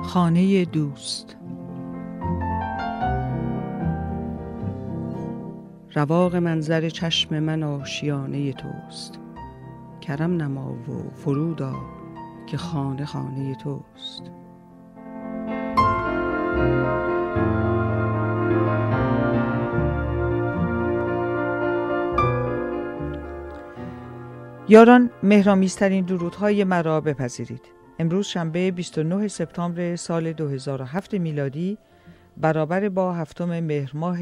خانه دوست. رواق منظر چشم من آشیانه توست، کرم نما و فرود آ که خانه خانه توست. یاران، مهرآمیزترین درودهای مرا بپذیرید. امروز شنبه 29 سپتامبر سال 2007 میلادی برابر با 7 مهر ماه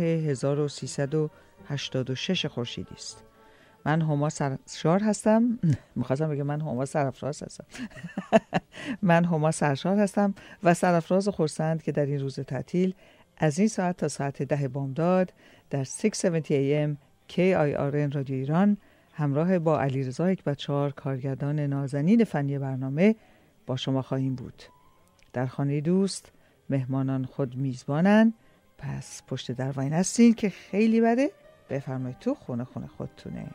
1386 خورشیدی است. من هما سرشار هستم. می‌خواستم بگم من هما سرافراز هستم. من هما سرشار هستم و سرافراز خرسند که در این روز تعطیل از این ساعت تا ساعت 10 بامداد در 670 AM KIRN رادیو ایران همراه با علیرضا حکمت‌چار کارگردان نازنین فنی برنامه با شما خواهیم بود. در خانه دوست مهمانان خود میزبانن، پس پشت در واین هستین که خیلی بده. بفرمایید تو خونه خودتونه.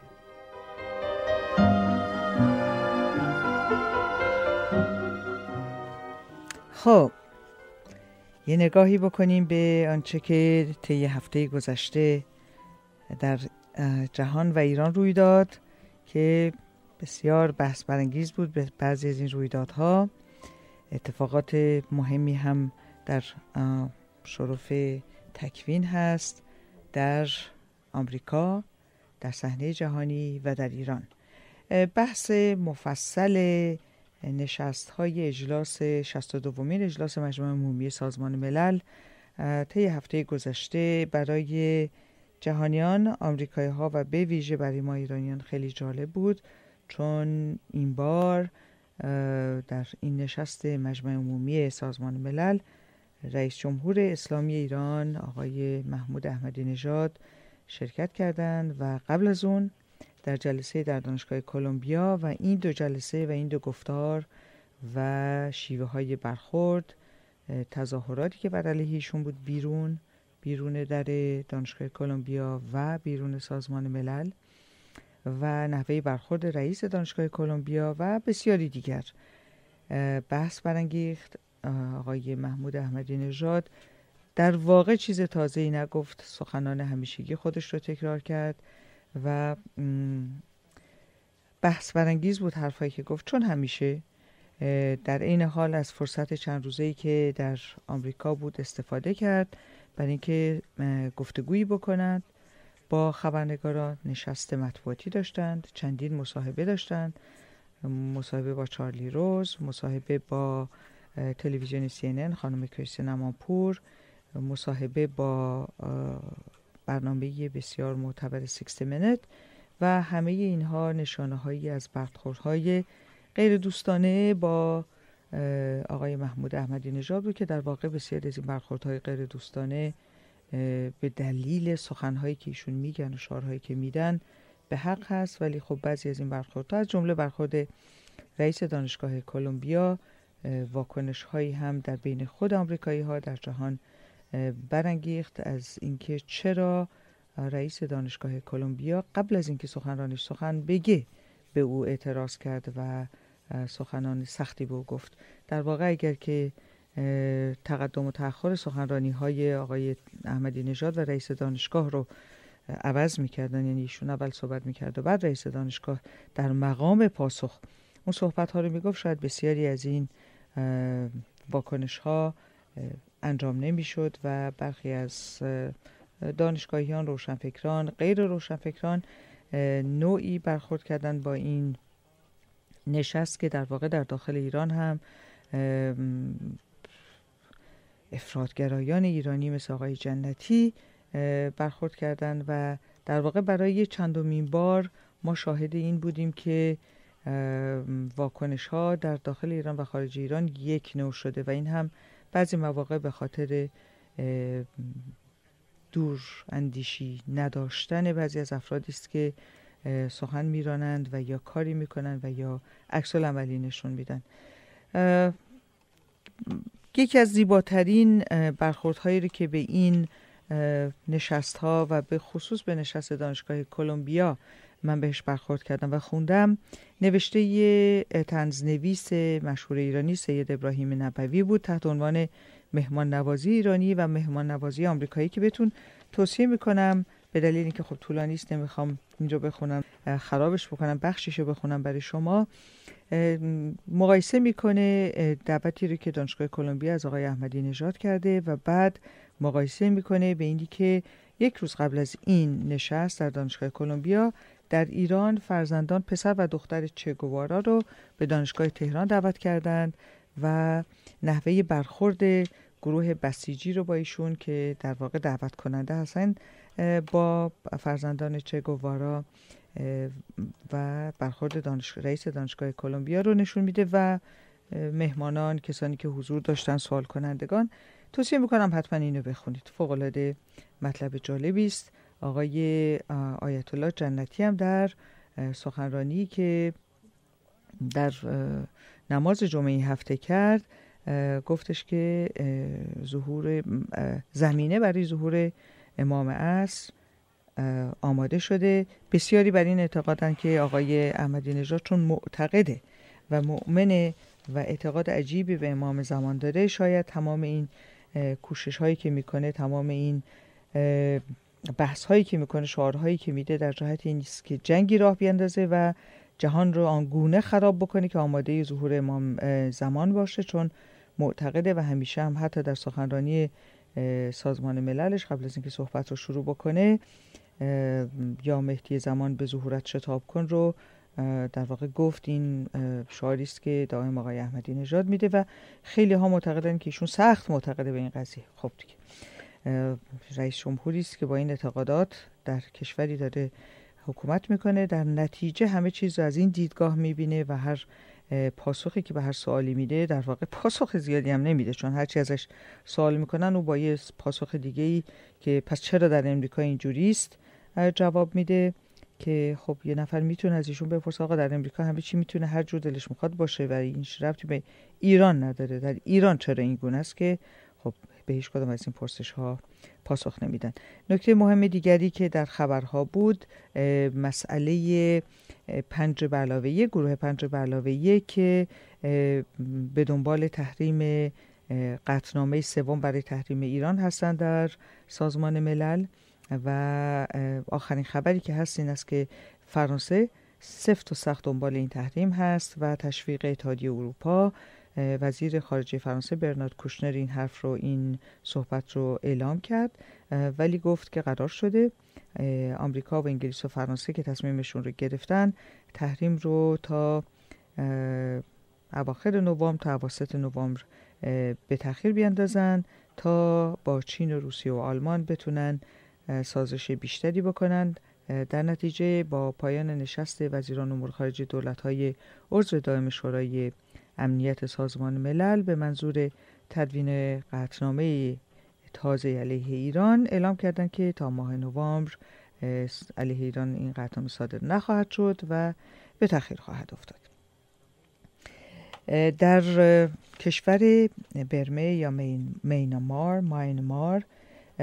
خب یه نگاهی بکنیم به آنچه که طی هفته گذشته در جهان و ایران روی داد که بسیار بحث برانگیز بود. به بعضی از این رویدادها اتفاقات مهمی هم در شرف تکوین هست در آمریکا، در صحنه جهانی و در ایران. بحث مفصل نشست‌های اجلاس 62مین اجلاس مجمع عمومی سازمان ملل طی هفته گذشته برای جهانیان، آمریکایی‌ها و به ویژه برای ما ایرانیان خیلی جالب بود، چون این بار در این نشست مجمع عمومی سازمان ملل رئیس جمهور اسلامی ایران آقای محمود احمدی نژاد شرکت کردند و قبل از اون در جلسه در دانشگاه کلمبیا و این دو جلسه و این دو گفتار و شیوه های برخورد، تظاهراتی که بر علیه ایشون بود بیرون در دانشگاه کلمبیا و بیرون سازمان ملل و نحوه برخورد رئیس دانشگاه کلمبیا و بسیاری دیگر بحث برانگیخت. آقای محمود احمدی نژاد در واقع چیز تازه‌ای نگفت، سخنان همیشگی خودش رو تکرار کرد و بحث برانگیز بود حرفایی که گفت، چون همیشه در این حال از فرصت چند روزه‌ای که در آمریکا بود استفاده کرد برای اینکه گفتگویی بکنند با خبرنگاران. نشست مطبوعاتی داشتند، چندین مصاحبه داشتند، مصاحبه با چارلی روز، مصاحبه با تلویزیون CNN خانم کریستین امانپور، مصاحبه با برنامه بسیار معتبر 60 Minutes و همه اینها نشانه هایی از برخوردهای غیر دوستانه با آقای محمود احمدی نژاد بود که در واقع بسیار از این برخوردهای غیر دوستانه به دلیل سخنهایی که ایشون میگن و شعارهایی که میدن به حق هست، ولی خب بعضی از این برخوردها از جمله برخورد رئیس دانشگاه کلمبیا واکنش هایی هم در بین خود آمریکایی ها در جهان برانگیخت از اینکه چرا رئیس دانشگاه کلمبیا قبل از اینکه سخنرانش سخن بگه به او اعتراض کرد و سخنان سختی به او گفت. در واقع اگر که تقدم و تأخر سخنرانی های آقای احمدی نژاد و رئیس دانشگاه رو عوض میکردن، یعنی ایشون اول صحبت میکرد و بعد رئیس دانشگاه در مقام پاسخ اون صحبت ها رو میگفت، شاید بسیاری از این واکنش ها انجام نمیشد و برخی از دانشگاهیان، روشنفکران، غیر روشنفکران نوعی برخورد کردن با این نشست که در واقع در داخل ایران هم افراطگرایان ایرانی مثل آقای جنتی برخورد کردند و در واقع برای چندمین بار ما شاهد این بودیم که واکنش ها در داخل ایران و خارج ایران یک نوع شده و این هم بعضی مواقع به خاطر دور اندیشی نداشتن بعضی از افرادی است که سخن میرانند و یا کاری میکنند و یا عکس العملی نشون میدن. یکی از زیباترین برخوردهایی رو که به این نشست ها و به خصوص به نشست دانشگاه کلمبیا من بهش برخورد کردم و خوندم. نوشته یه طنزنویس مشهور ایرانی سید ابراهیم نبوی بود تحت عنوان مهمان نوازی ایرانی و مهمان نوازی آمریکایی که بهتون توصیه میکنم. به دلیل اینکه خب طولانی است نمیخوام اینجا بخونم، خرابش بکنم، بخشیشو بخونم برای شما. مقایسه میکنه دعوتی رو که دانشگاه کلمبیا از آقای احمدی نژاد کرده و بعد مقایسه میکنه به اینی که یک روز قبل از این نشست در دانشگاه کلمبیا در ایران فرزندان پسر و دختر چه گوارا رو به دانشگاه تهران دعوت کردند و نحوه برخورد گروه بسیجی رو با ایشون که در واقع دعوت کننده هستن با فرزندان چه گوارا و برخورد رئیس دانشگاه کلمبیا رو نشون میده و مهمانان، کسانی که حضور داشتن، سوال کنندگان. توصیه میکنم حتما اینو بخونید، فوق العاده مطلب جالبی است. آقای آیت الله جنتی هم در سخنرانی که در نماز جمعه هفته کرد گفتش که ظهور زمینه برای ظهور امام عصر آماده شده. بسیاری بر این اعتقادن که آقای احمدی نژاد چون معتقده و مؤمنه و اعتقاد عجیبی به امام زمان داره، شاید تمام این کوشش هایی که میکنه، تمام این بحث هایی که میکنه، شعارهایی که میده در جهت این است که جنگی راه بیندازه و جهان رو آنگونه خراب بکنه که آماده ظهور امام زمان باشه، چون معتقده و همیشه هم حتی در سخنرانی سازمان مللش قبل از اینکه صحبت رو شروع بکنه یا مهدی زمان به ظهورت شتاب کن رو در واقع گفت. این شعاری است که دائم آقای احمدی نژاد میده و خیلی ها معتقدن که ایشون سخت معتقده به این قضیه. خب دیگه رئیس جمهوری است که با این اعتقادات در کشوری داره حکومت میکنه، در نتیجه همه چیز رو از این دیدگاه میبینه و هر پاسخی که به هر سوالی میده در واقع پاسخ زیادی هم نمیده، چون هرچی ازش سوال میکنن و با یه پاسخ دیگه‌ای که پس چرا در امریکا اینجوری است جواب میده که خب یه نفر میتونه از ایشون بپرسه آقا در امریکا همه چی میتونه هر جور دلش میخواد باشه و این ربطی به ایران نداره، در ایران چرا این گونه است؟ که خب به هیچ کدام از این پرسش ها پاسخ نمیدن. نکته مهم دیگری که در خبرها بود مسئله 5+1 گروه 5+1 که به دنبال تحریم قطعنامه سوم برای تحریم ایران هستند در سازمان ملل و آخرین خبری که هست این است که فرانسه سفت و سخت دنبال این تحریم هست و تشویق اتحادیه اروپا. وزیر خارجه فرانسه برنارد کوشنر این صحبت رو اعلام کرد، ولی گفت که قرار شده آمریکا و انگلیس و فرانسه که تصمیمشون رو گرفتن تحریم رو تا اواخر نوامبر تا اواسط نوامبر به تأخیر بیاندازن تا با چین و روسیه و آلمان بتونن سازش بیشتری بکنن. در نتیجه با پایان نشست وزیران امور خارجه دولت‌های عضو دائم شورای امنیت سازمان ملل به منظور تدوین قطعنامه تازه علیه ایران اعلام کردند که تا ماه نوامبر علیه ایران این قطعنامه صادر نخواهد شد و به تأخیر خواهد افتاد. در کشور برمه یا میانمار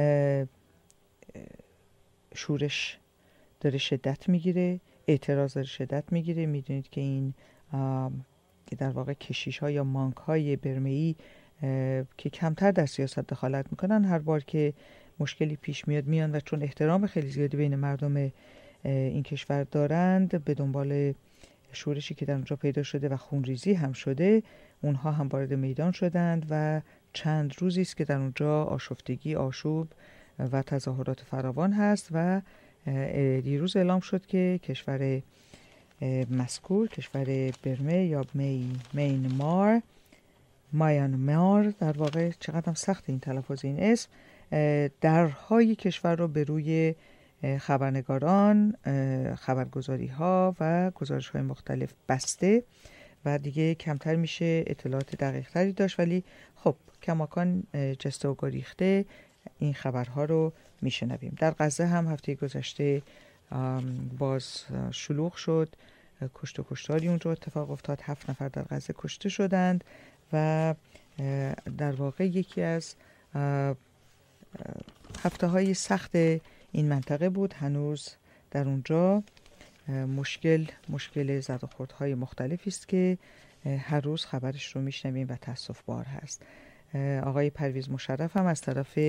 شورش داره شدت میگیره، اعتراض داره شدت میگیره. میدونید که این که در واقع کشیش ها یا مانک های برمه‌ای که کمتر در سیاست دخالت میکنن، هر بار که مشکلی پیش میان و چون احترام خیلی زیادی بین مردم این کشور دارند به دنبال شورشی که در اونجا پیدا شده و خونریزی هم شده، اونها هم وارد میدان شدند و چند روزی است که در اونجا آشفتگی، آشوب و تظاهرات فراوان هست و دیروز اعلام شد که کشور مذکور، کشور برمه یا میانمار در واقع، چقدر هم سخت این تلفظ این اسم، درهای کشور رو به روی خبرنگاران، خبرگزاری ها و گزارش های مختلف بسته و دیگه کمتر میشه اطلاعات دقیق تری داشت، ولی خب کماکان جسته و گریخته این خبرها رو میشنویم. در غزه هم هفته گذشته باز شلوغ شد، کشت و کشتاری اونجا اتفاق افتاد، 7 نفر در غزه کشته شدند و در واقع یکی از هفته های سخت این منطقه بود. هنوز در اونجا مشکل زد و خوردهای مختلفی است که هر روز خبرش رو میشنویم و تأسف بار هست. آقای پرویز مشرف هم از طرف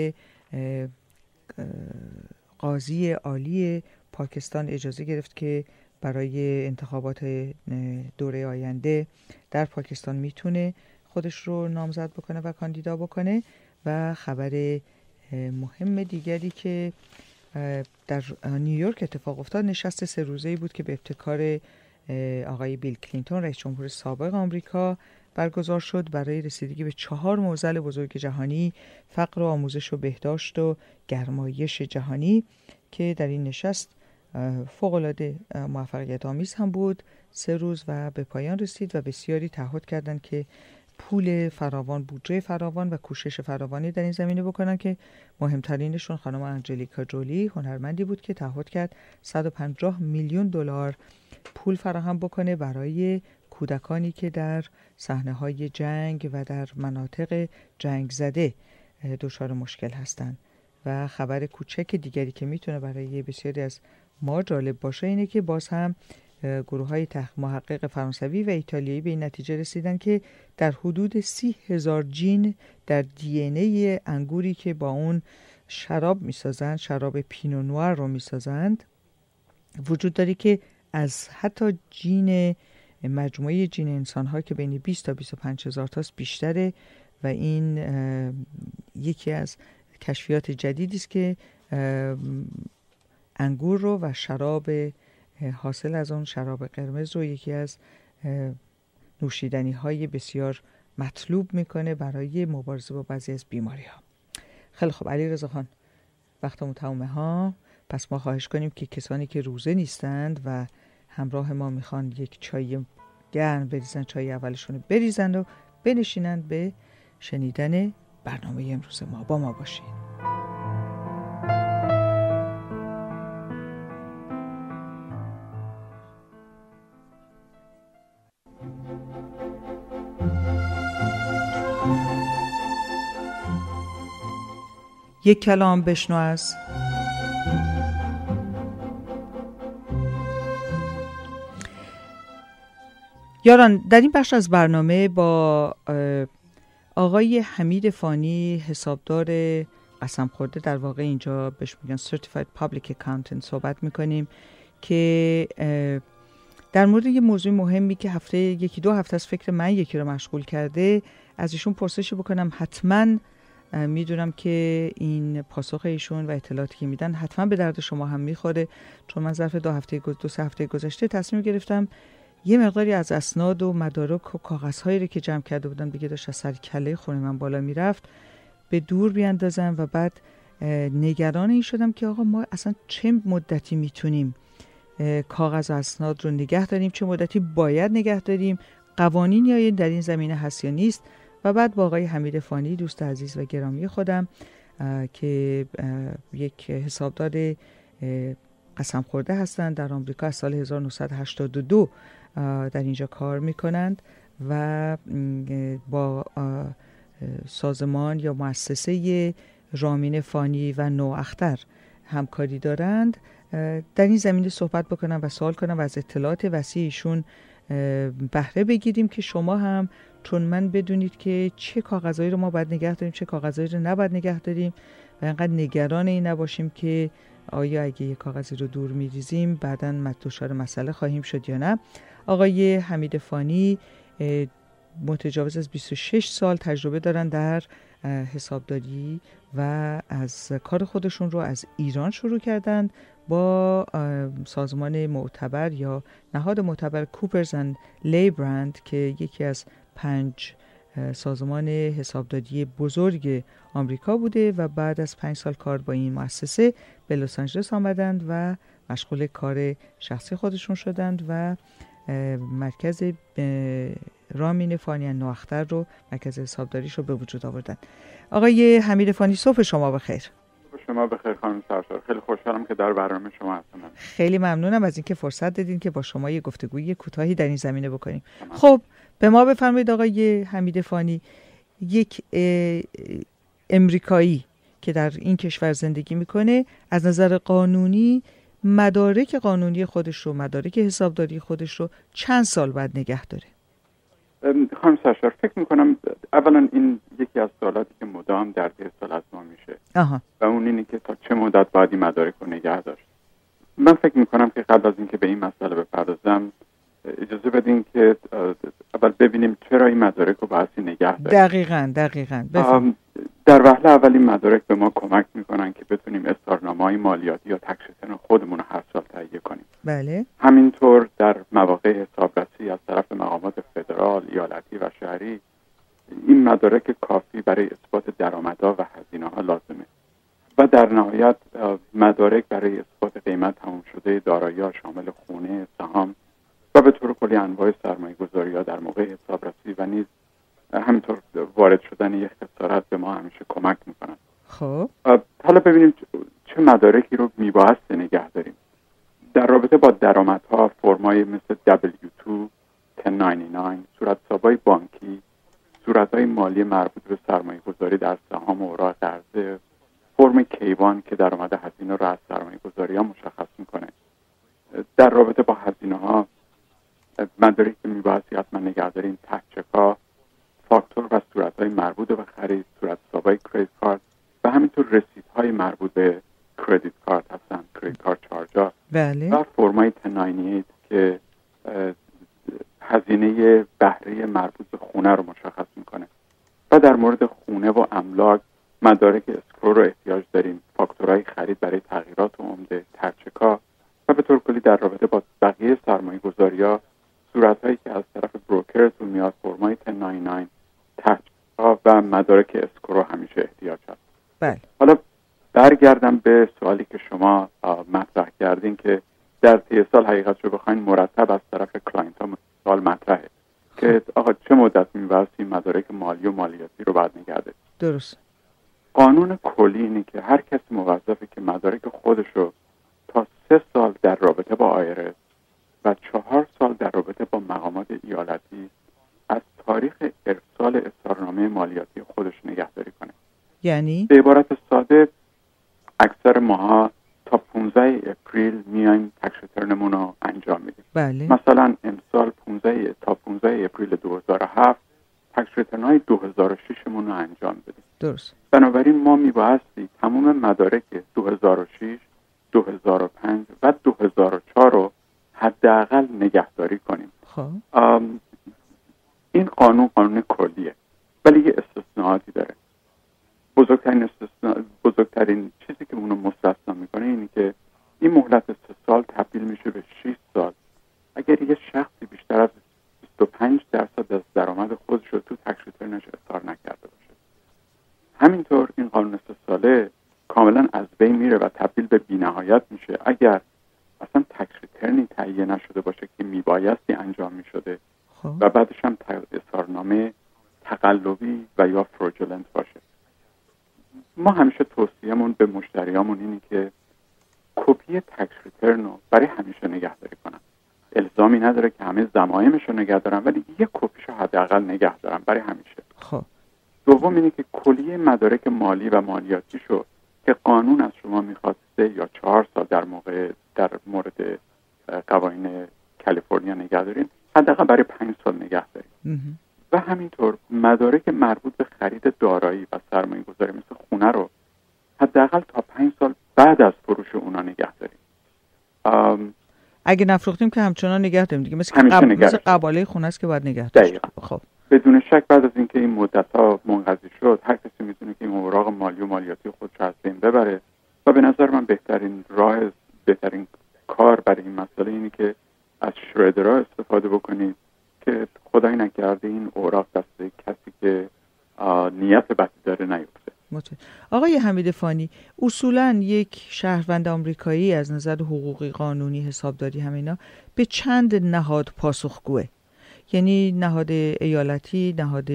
قاضی عالی پاکستان اجازه گرفت که برای انتخابات دوره آینده در پاکستان میتونه خودش رو نامزد بکنه و کاندیدا بکنه. و خبر مهم دیگری که در نیویورک اتفاق افتاد، نشست 3 روزه‌ای بود که به ابتکار آقای بیل کلینتون رئیس جمهور سابق آمریکا برگزار شد برای رسیدگی به 4 معضل بزرگ جهانی: فقر و آموزش و بهداشت و گرمایش جهانی، که در این نشست فوق‌العاده موفقیت آمیز هم بود. 3 روز و به پایان رسید و بسیاری تعهد کردند که پول فراوان، بودجه فراوان و کوشش فراوانی در این زمینه بکنن، که مهمترینشون خانم آنجلیکا جولی هنرمندی بود که تعهد کرد 150 میلیون دلار پول فراهم بکنه برای کودکانی که در صحنه‌های جنگ و در مناطق جنگ زده دچار مشکل هستند. و خبر کوچک دیگری که میتونه برای بسیاری از ما جالب باشه اینه که باز هم گروه‌های محقق فرانسوی و ایتالیایی به این نتیجه رسیدن که در حدود 30,000 جین در دی ان ای انگوری که با اون شراب میسازند، شراب پینو نوار رو میسازند، وجود داره که از حتی جین مجموعه جین انسان‌ها که بین 20 تا 25,000 تاست بیشتره. و این یکی از کشفیات جدیدی است که انگور رو و شراب حاصل از اون شراب قرمز رو یکی از نوشیدنی‌های بسیار مطلوب میکنه برای مبارزه با بعضی از بیماری‌ها. خیلی خب علیرضا خان، وقتمون تمومه ها. پس ما خواهش کنیم که کسانی که روزه نیستند و همراه ما میخوان یک چای گرم بریزن، چای اولشون رو بریزن و بنشینند به شنیدن برنامه امروز ما. با ما باشین. یک کلام بشنو از یاران. در این بخش از برنامه با آقای حمید فانی، حسابدار قسم خورده، در واقع اینجا بهش میگن Certified Public Accountant، صحبت میکنیم که در مورد یه موضوع مهمی که یکی دو هفته از فکر من یکی رو مشغول کرده از ایشون پرسش بکنم. حتما میدونم که این پاسخ ایشون و اطلاعاتی که میدن حتما به درد شما هم میخوره، چون من ظرف 2-3 هفته گذشته تصمیم گرفتم یه مقداری از اسناد و مدارک و کاغذهایی رو که جمع کرده بودم، دیگه داشت از سر کله خونه من بالا میرفت، به دور بیاندازم. و بعد نگران این شدم که آقا ما اصلا چه مدتی میتونیم کاغذ و اسناد رو نگه داریم، چه مدتی باید نگه داریم، قوانین یا در این زمینه هست یا نیست. و بعد با آقای حمید فانی، دوست عزیز و گرامی خودم که یک حسابدار قسم خورده هستند در آمریکا، از سال 1982 در اینجا کار میکنند و با سازمان یا مؤسسه رامین فانی و نواختر همکاری دارند. در این زمینه صحبت بکنم و سوال کنم و از اطلاعات وسیعشون بهره بگیریم که شما هم چون من بدونید که چه کاغذایی رو ما باید نگه داریم، چه کاغذایی رو نباید نگه داریم و اینقدر نگران این نباشیم که آیا اگه یک کاغذی رو دور میریزیم بعداً دچار مسئله خواهیم شد یا نه. آقای حمید فانی متجاوز از 26 سال تجربه دارن در حسابداری و از کار خودشون رو از ایران شروع کردند با سازمان معتبر یا نهاد معتبر کوپرز اند لیبرند که یکی از 5 سازمان حسابداری بزرگ آمریکا بوده و بعد از 5 سال کار با این مؤسسه به لس آنجلس آمدند و مشغول کار شخصی خودشون شدند و مرکز رامین فانی نواختر رو، مرکز حسابداریش رو به وجود آوردن. آقای حمید فانی، صبح شما بخیر. شما بخیر خانم سرشار، خیلی خوشحالم که در برنامه شما هستم. خیلی ممنونم از اینکه فرصت دادین که با شما یه گفتگوی کوتاهی در این زمینه بکنیم. خب به ما بفرمایید آقای حمید فانی، یک امریکایی که در این کشور زندگی میکنه از نظر قانونی مدارک قانونی خودش رو، مدارک حسابداری خودش رو چند سال بعد نگه داره؟ خانم سرشار، فکر میکنم اولا این یکی از سوالاتی که مدام در طی سال از ما میشه و اون اینه که تا چه مدت باید این مدارک رو نگه داشت. من فکر میکنم که قبل از اینکه به این مسئله بپردازم اجازه بدین که اول ببینیم چرا این مدارک رو باید نگه داریم. دقیقاً در وهله اول این مدارک به ما کمک میکنن که بتونیم اظهارنامه‌های مالیاتی یا تکس ریترن خودمون رو هر سال تهیه کنیم. بله. همینطور در مواقع حسابرسی از طرف مقامات فدرال، ایالتی و شهری این مدارک کافی برای اثبات درآمدها و هزینه‌ها لازمه و در نهایت مدارک برای اثبات قیمت تمام شده دارایی‌ها شامل خونه، سهام و به طور کلی انواع سرمایه‌گذاری‌ها در موقع حسابرسی و نیز همینطور وارد شدن یک خسارت به ما همیشه کمک میکنن. خب حالا ببینیم چه مدارکی رو میبایست نگه داریم. در رابطه با درآمدها فرمای مثل W2، 1099، صورتحساب‌های بانکی، صورت‌های مالی مربوط به سرمایه‌گذاری در سهام و اوراق قرضه، فرم کیوان که درآمد هزینه رو از سرمایه‌گذاری‌ها مشخص میکنه. در رابطه با هزینه‌ها مدارکی که میبایستی حتما نگه داریم تک‌چک‌ها، فاکتور و صورت‌های مربوط به خرید، صورتحساب‌های کریدیت کارت و همینطور رسیدهای مربوط به کریدیت کارت هستن، کریدیت کارت چارج‌ها. بله. و فرمای 1098 که هزینه بهره مربوط به خونه رو مشخص میکنه. و در مورد خونه و املاک مدارک اسکرو رو احتیاج داریم، فاکتورهای خرید برای تغییرات عمده، ترچک‌ها و به طور کلی در رابطه با بقیه سرمایه‌گذاری‌ها صورت‌هایی که از طرف بروکرتون میاد، فرمای 1099، ترچک‌ها و مدارک اسکرو همیشه احتیاج هست. بله. حالا برگردم به سوالی که شما مطرح کردین که در طی سال حقیقتش رو بخواین مرتب از طرف کلاینت ها سوال مطرحه که آقا چه مدت می‌بایست این مدارک مالی و مالیاتی رو بعد نگه داریم. درست. قانون کلی اینه که هر کسی موظفه که مدارک خودش رو تا 3 سال در رابطه با آیرس و 4 سال در رابطه با مقامات ایالتی از تاریخ ارسال اظهارنامه مالیاتی خودش نگهداری کنه. یعنی به عبارت ساده اکثر ماها تا 15 اپریل میایم تکس ریترنمون رو انجام میدیم. بله. مثلا امسال تا 15 اپریل 2007 تکس ریترن‌های 2006 مون رو انجام بدیم. درست. بنابراین ما میبایستی تمام مدارک 2006، 2005 و 2004 رو حداقل نگهداری کنیم. خب این قانون کلیه ولی یه استثناءاتی داره. بزرگترین چیزی که اونو مستثنا میکنه اینه که این مهلت 3 سال تبدیل میشه به 6 سال اگر یه شخصی بیشتر از 25% از درآمد خودش رو تو تکس ریترنش اظهار نکرده باشه. همینطور این قانون 3 ساله کاملا از بین میره و تبدیل به بی‌نهایت میشه اگر اصلا تکس ریترنی تهیه نشده باشه که میبایستی انجام میشده و بعدش هم اظهارنامه تقلبی و یا فروجولنت باشه. ما همیشه توصیه‌مون به مشتریامون اینه که کپی تکس ریترن رو برای همیشه نگهداری کنن. الزامی نداره که همه ضمایمش رو نگه دارن ولی یک کپیشو حداقل نگه دارن برای همیشه. خب دوم اینه که کلیه مدارک مالی و مالیاتیشو که قانون از شما میخواد 3 یا 4 سال در مورد قوانین کالیفرنیا نگه دارین حداقل برای 5 سال نگه دارین. و همینطور مدارک مربوط به خرید دارایی و سرمایه گذاری مثل خونه رو حداقل تا 5 سال بعد از فروش اونا نگه داریم. اگه نفروختیم که همچنان نگه داریم دیگه، مثل قباله خونه است که باید نگه داریم. خب بدون شک بعد از اینکه این مدت‌ها منقضی شد هر کسی میتونه که این اوراق مالی و مالیاتی خودش از بین ببره و به نظر من بهترین کار برای این مسئله اینه که از شردرها استفاده بکنید که خدای نکرده این اوراق دست کسی که نیت بدی داره نیفته. آقای حمید فانی، اصولاً یک شهروند آمریکایی از نظر حقوقی، قانونی، حسابداری همینا به چند نهاد پاسخگوه؟ یعنی نهاد ایالتی، نهاد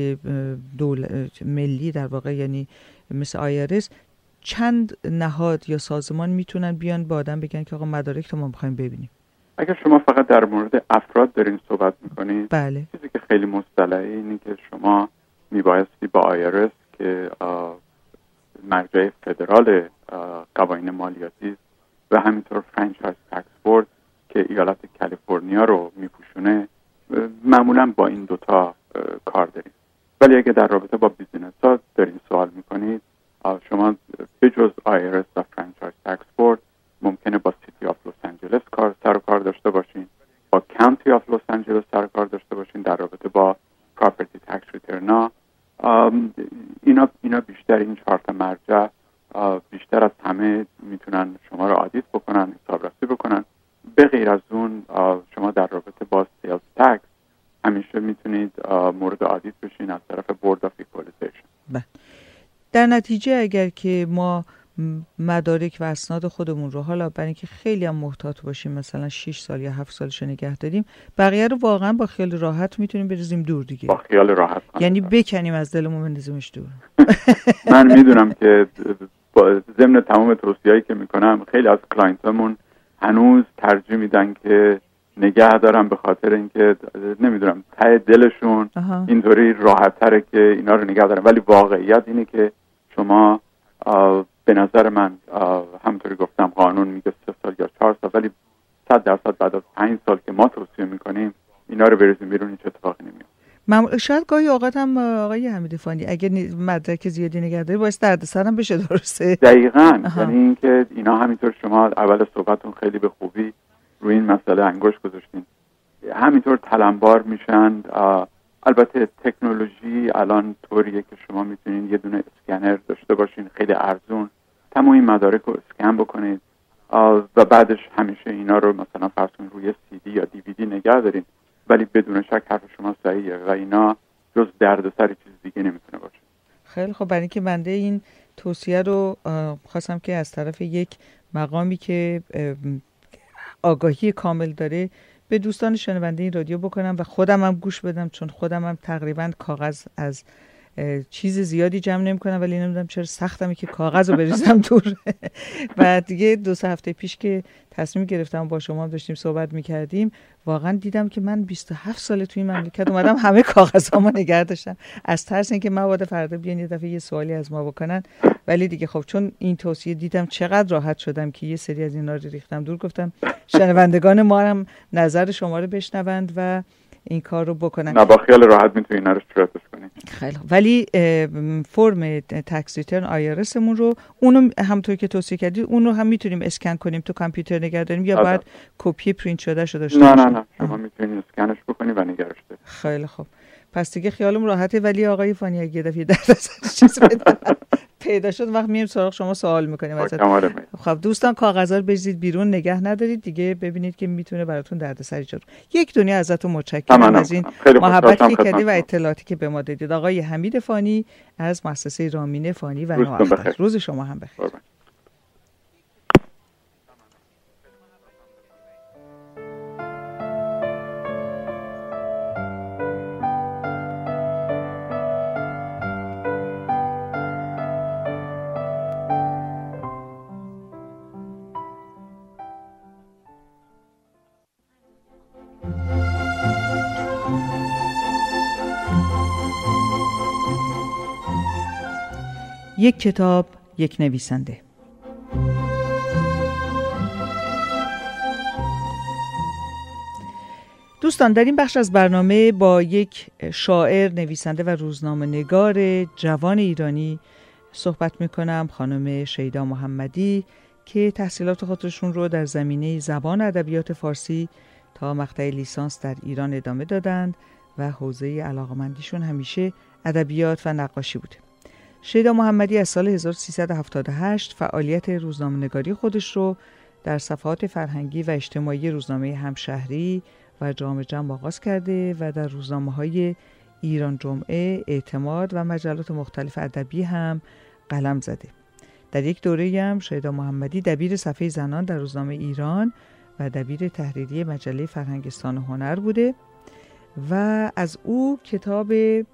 ملی در واقع، یعنی مثل آیرس، چند نهاد یا سازمان میتونن بیان با آدم بگن که آقا مدارک تو ما میخوایم ببینیم؟ اگر شما فقط در مورد افراد دارین صحبت میکنید، بله. چیزی که خیلی مصطلحه اینه که شما میبایستی با آیرس که مرجع فدرال قوانین مالیاتی و همینطور فرانچایز تکس بورد که ایالت کالیفرنیا رو میپوشونه، معمولا با این دوتا کار داریم. ولی اگه در رابطه با بیزینس ها دارین سوال میکنید، شما به جز IRS و فرانچایز تکس بورد ممکنه با سیتی آف لس آنجلس سر و کار داشته باشین، با کانتی آف لس آنجلس سر و کار داشته باشین در رابطه با پراپرتی تکس ریترن. اینا بیشتر این 4 تا مرجع بیشتر از همه میتونن شما رو آدیت بکنن، حسابرسی بکنن. به غیر از اون شما در رابطه با سیلز تکس همیشه میتونید مورد آدیت بشین از طرف بورد آف ایکوالیزیشن. در نتیجه اگر که ما مدارک و اسناد خودمون رو حالا برای اینکه خیلی هم محتاط باشیم مثلا 6 سال یا 7 سالش نگه داریم، بقیه رو واقعا با خیال راحت میتونیم بریزیم دور دیگه. با خیال راحت یعنی بکنیم از دلمون بندازیمش دور. من میدونم که با ضمن تمام توصیه‌ای که میکنم خیلی از کلاینتامون هنوز ترجیح میدن که نگه دارن، به خاطر اینکه نمیدونم ته دلشون اینطوری راحت تره که اینا رو نگه دارن. ولی واقعیت اینه که شما به نظر من همونطوری گفتم قانون میگه 3 سال یا 4 سال، ولی 100% بعد از 5 سال که ما توصیه میکنیم اینا رو بریزیم بیرون، هیچ اتفاقی نمیفته. شاید گاهی اوقات هم آقای حمید فانی اگه مدرک زیادی نگهداری باعث دردسر هم بشه. درسته؟ دقیقاً. یعنی اینکه اینا همینطور شما اول صحبتون خیلی به خوبی روی این مسئله انگشت گذاشتین، همینطور تلمبار میشن. البته تکنولوژی الان طوریه که شما میتونین یه دونه اسکنر داشته باشین خیلی ارزون، تمام این مدارک رو اسکن بکنید و بعدش همیشه اینا رو مثلا فرض کنید روی CD یا DVD نگه دارین. ولی بدون شک حرف شما صحیحه و اینا جز دردسر چیز دیگه نمیتونه باشه. خیلی خب، برای اینکه بنده این توصیه رو خواستم که از طرف یک مقامی که آگاهی کامل داره به دوستان شنونده این رادیو بکنم و خودم هم گوش بدم، چون خودم هم تقریبا کاغذ از چیز زیادی جمع نمی‌کنم، ولی نمیدونم چرا سختمه که کاغذ رو بریزم دور. و دیگه 2 هفته پیش که تصمیم گرفتم با شما هم داشتیم صحبت می‌کردیم، واقعا دیدم که من 27 سال توی این مملکت اومدم همه کاغذامو نگه داشتم از ترس اینکه مبادا فردا بیان یه دفعه یه سوالی از ما بکنن. ولی دیگه خب چون این توصیه دیدم چقدر راحت شدم که یه سری از اینا رو ریختم دور. گفتم شنوندگان ما هم نظر شما رو بشنوند و این کار رو بکنن. نه با خیال راحت میتونید اینا رو استفاده کنید. خیلی ولی فرم تکس ریترن IRS مون رو اونو همونطور که توصیه کردید اونو هم میتونیم اسکن کنیم تو کامپیوتر نگه داریم یا باید کپی پرینت شده شو داشته باشیم؟ نه شما میتونید اسکنش بکنید و نگهش دارید. خیلی خوب، پس دیگه خیالم راحته. ولی آقای فانی اگه دفعه چیز پیدا شد وقت میایم سراغ شما سوال میکنیم ازت. خب دوستان کاغذا رو بریزید بیرون، نگه ندارید دیگه، ببینید که میتونه براتون دردسر ایجاد کنه. یک دنیا ازتون متشکرم از این محبتی که کردید و اطلاعاتی که به ما دادید. آقای حمید فانی از مؤسسه رامین فانی و نواختر، روز شما هم بخیر. یک کتاب، یک نویسنده. دوستان در این بخش از برنامه با یک شاعر، نویسنده و روزنامه نگار جوان ایرانی صحبت میکنم، خانم شیدا محمدی که تحصیلات خودشون رو در زمینه زبان ادبیات فارسی تا مقطع لیسانس در ایران ادامه دادند و حوزه علاقمندیشون همیشه ادبیات و نقاشی بوده. شیدا محمدی از سال 1378 فعالیت روزنامه‌نگاری خودش رو در صفحات فرهنگی و اجتماعی روزنامه همشهری و جام جم آغاز کرده و در روزنامه‌های ایران جمعه، اعتماد و مجلات مختلف ادبی هم قلم زده. در یک دوره هم شیدا محمدی دبیر صفحه زنان در روزنامه ایران و دبیر تحریریه مجله فرهنگستان هنر بوده و از او کتاب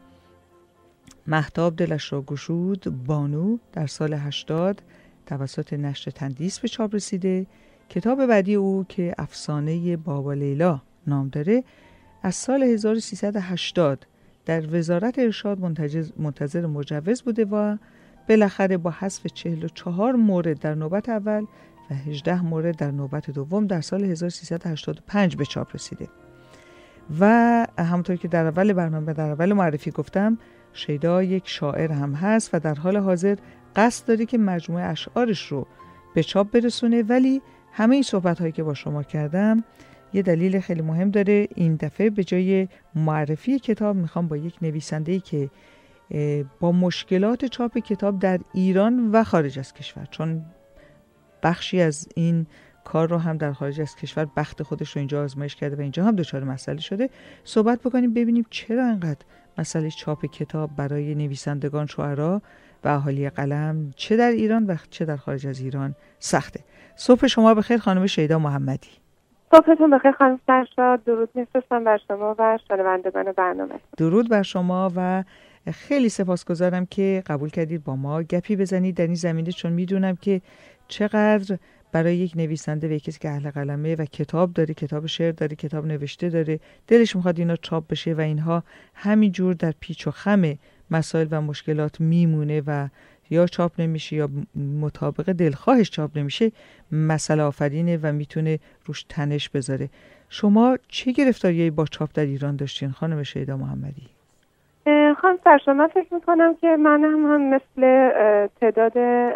مهتاب دلش را گشود بانو در سال 80 توسط نشر تندیس به چاپ رسیده. کتاب بعدی او که افسانه بابا لیلا نام داره از سال 1380 در وزارت ارشاد منتظر مجوز بوده و بالاخره با حذف 44 مورد در نوبت اول و 18 مورد در نوبت دوم در سال 1385 به چاپ رسیده. و همونطور که در اول معرفی گفتم، شیدا یک شاعر هم هست و در حال حاضر قصد داره که مجموعه اشعارش رو به چاپ برسونه. ولی همه این صحبت‌هایی که با شما کردم یه دلیل خیلی مهم داره. این دفعه به جای معرفی کتاب میخوام با یک نویسنده‌ای که با مشکلات چاپ کتاب در ایران و خارج از کشور، چون بخشی از این کار رو هم در خارج از کشور بخت خودش رو اینجا آزمایش کرده و اینجا هم دچار مسئله شده، صحبت بکنیم ببینیم چرا انقدر مسئله چاپ کتاب برای نویسندگان، شاعرها و اهالی قلم چه در ایران و چه در خارج از ایران سخته. صبح شما بخیر خانم شیدا محمدی. صبحتون بخیر خانم سرشاد. درود میفرستم بر شما و شنوندگان برنامه. درود بر شما و خیلی سپاسگزارم که قبول کردید با ما گپی بزنید در این زمینه، چون میدونم که چقدر برای یک نویسنده و کسی که اهل قلمه و کتاب داره، کتاب شعر داره، کتاب نوشته داره، دلش میخواد اینا چاپ بشه و اینها همینجور در پیچ و خم مسائل و مشکلات میمونه و یا چاپ نمیشه یا مطابق دلخواهش چاپ نمیشه، مسئله آفرینه و میتونه روش تنش بذاره. شما چه گرفتاریایی با چاپ در ایران داشتین خانم شیدا محمدی؟ خانم سرشاد، من فکر میکنم که من هم مثل تعداد